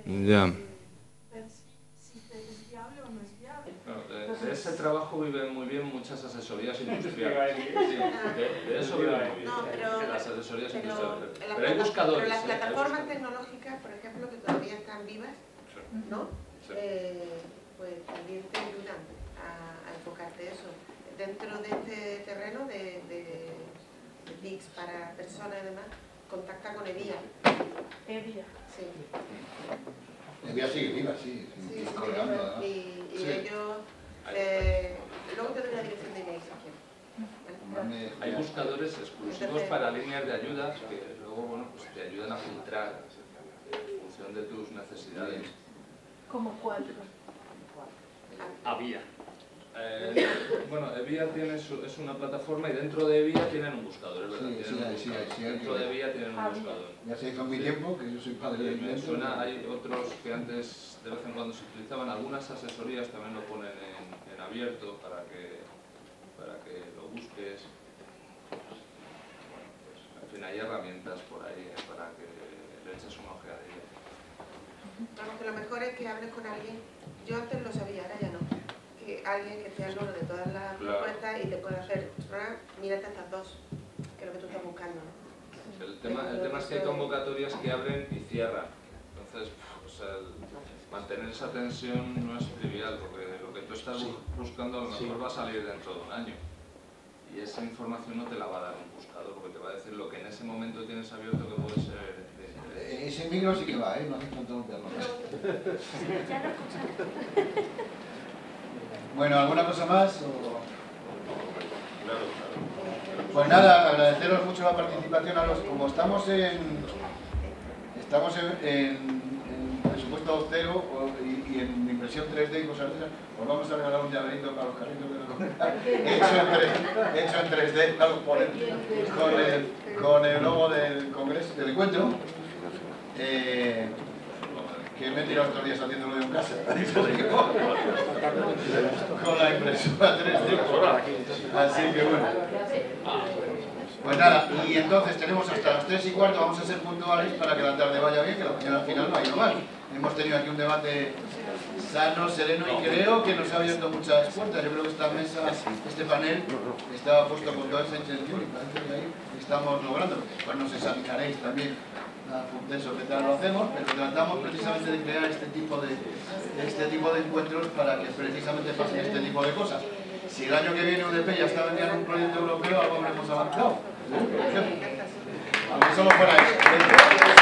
Speaker 9: ver si es viable o no es viable.
Speaker 3: De ese trabajo viven muy bien muchas asesorías industriales. De eso viven muy bien. De las asesorías industriales. Pero hay buscadores.
Speaker 2: Pero las plataformas tecnológicas, por ejemplo, que todavía están vivas, ¿no? Pues también te ayudan a enfocarte eso. Dentro de este terreno de TICs para personas y demás, contacta con EVIA.
Speaker 9: EVIA.
Speaker 2: Sí.
Speaker 1: EVIA sigue viva, sí.
Speaker 2: Y ellos... luego te doy la dirección de email si quieres.
Speaker 3: Hay buscadores exclusivos para líneas de ayuda que luego, bueno, pues te ayudan a filtrar en función de tus necesidades.
Speaker 9: ¿Cómo cuál?
Speaker 3: Avia. Bueno, Evia es una plataforma y dentro de Evia tienen un buscador, es verdad.
Speaker 1: Sí,
Speaker 3: dentro de Evia tienen un buscador.
Speaker 1: Ya se hizo en mi tiempo, que yo soy padre de
Speaker 3: me suena, hay otros que antes de vez en cuando se utilizaban, algunas asesorías también lo ponen en abierto para que lo busques. Bueno, pues, en fin, hay herramientas por ahí para que le eches una ojeadilla.
Speaker 2: Vamos, que lo mejor es que hables con alguien. Yo antes lo sabía, ahora ya no. Que alguien que esté al loro de todas las propuestas y te pueda hacer, mírate estas dos, que es lo que tú estás buscando, ¿no?
Speaker 3: El tema es que hay convocatorias que abren y cierran. Entonces, o sea, mantener esa tensión no es trivial, porque lo que tú estás buscando a lo mejor va a salir dentro de un año. Y esa información no te la va a dar un buscador, porque te va a decir lo que en ese momento tienes abierto que puede ser de interés.
Speaker 1: Ese micro sí que va, no hace falta golpearlo. Bueno, ¿alguna cosa más? Pues nada, agradeceros mucho la participación a los... Como estamos en presupuesto cero y en impresión 3D y cosas de esas, os vamos a regalar un llaverito para los carritos de la comunidad hecho en 3D, claro, con el logo del congreso, del encuentro, que me he tirado estos días haciéndolo yo en casa, con la impresora 3D, así que bueno. Pues nada, y entonces tenemos hasta las 3:15, vamos a ser puntuales para que la tarde vaya bien, que la mañana al final no ha ido mal. Hemos tenido aquí un debate sano, sereno y creo que nos ha abierto muchas puertas. Yo creo que esta mesa, este panel, estaba puesto con toda esa intención y parece que ahí estamos logrando. Pues nos examinaréis también de eso, qué tal lo hacemos, pero tratamos precisamente de crear este tipo de encuentros para que precisamente pasen este tipo de cosas. Si el año que viene UDP ya está vendiendo un proyecto europeo, algo habremos avanzado. Aunque solo fuera eso.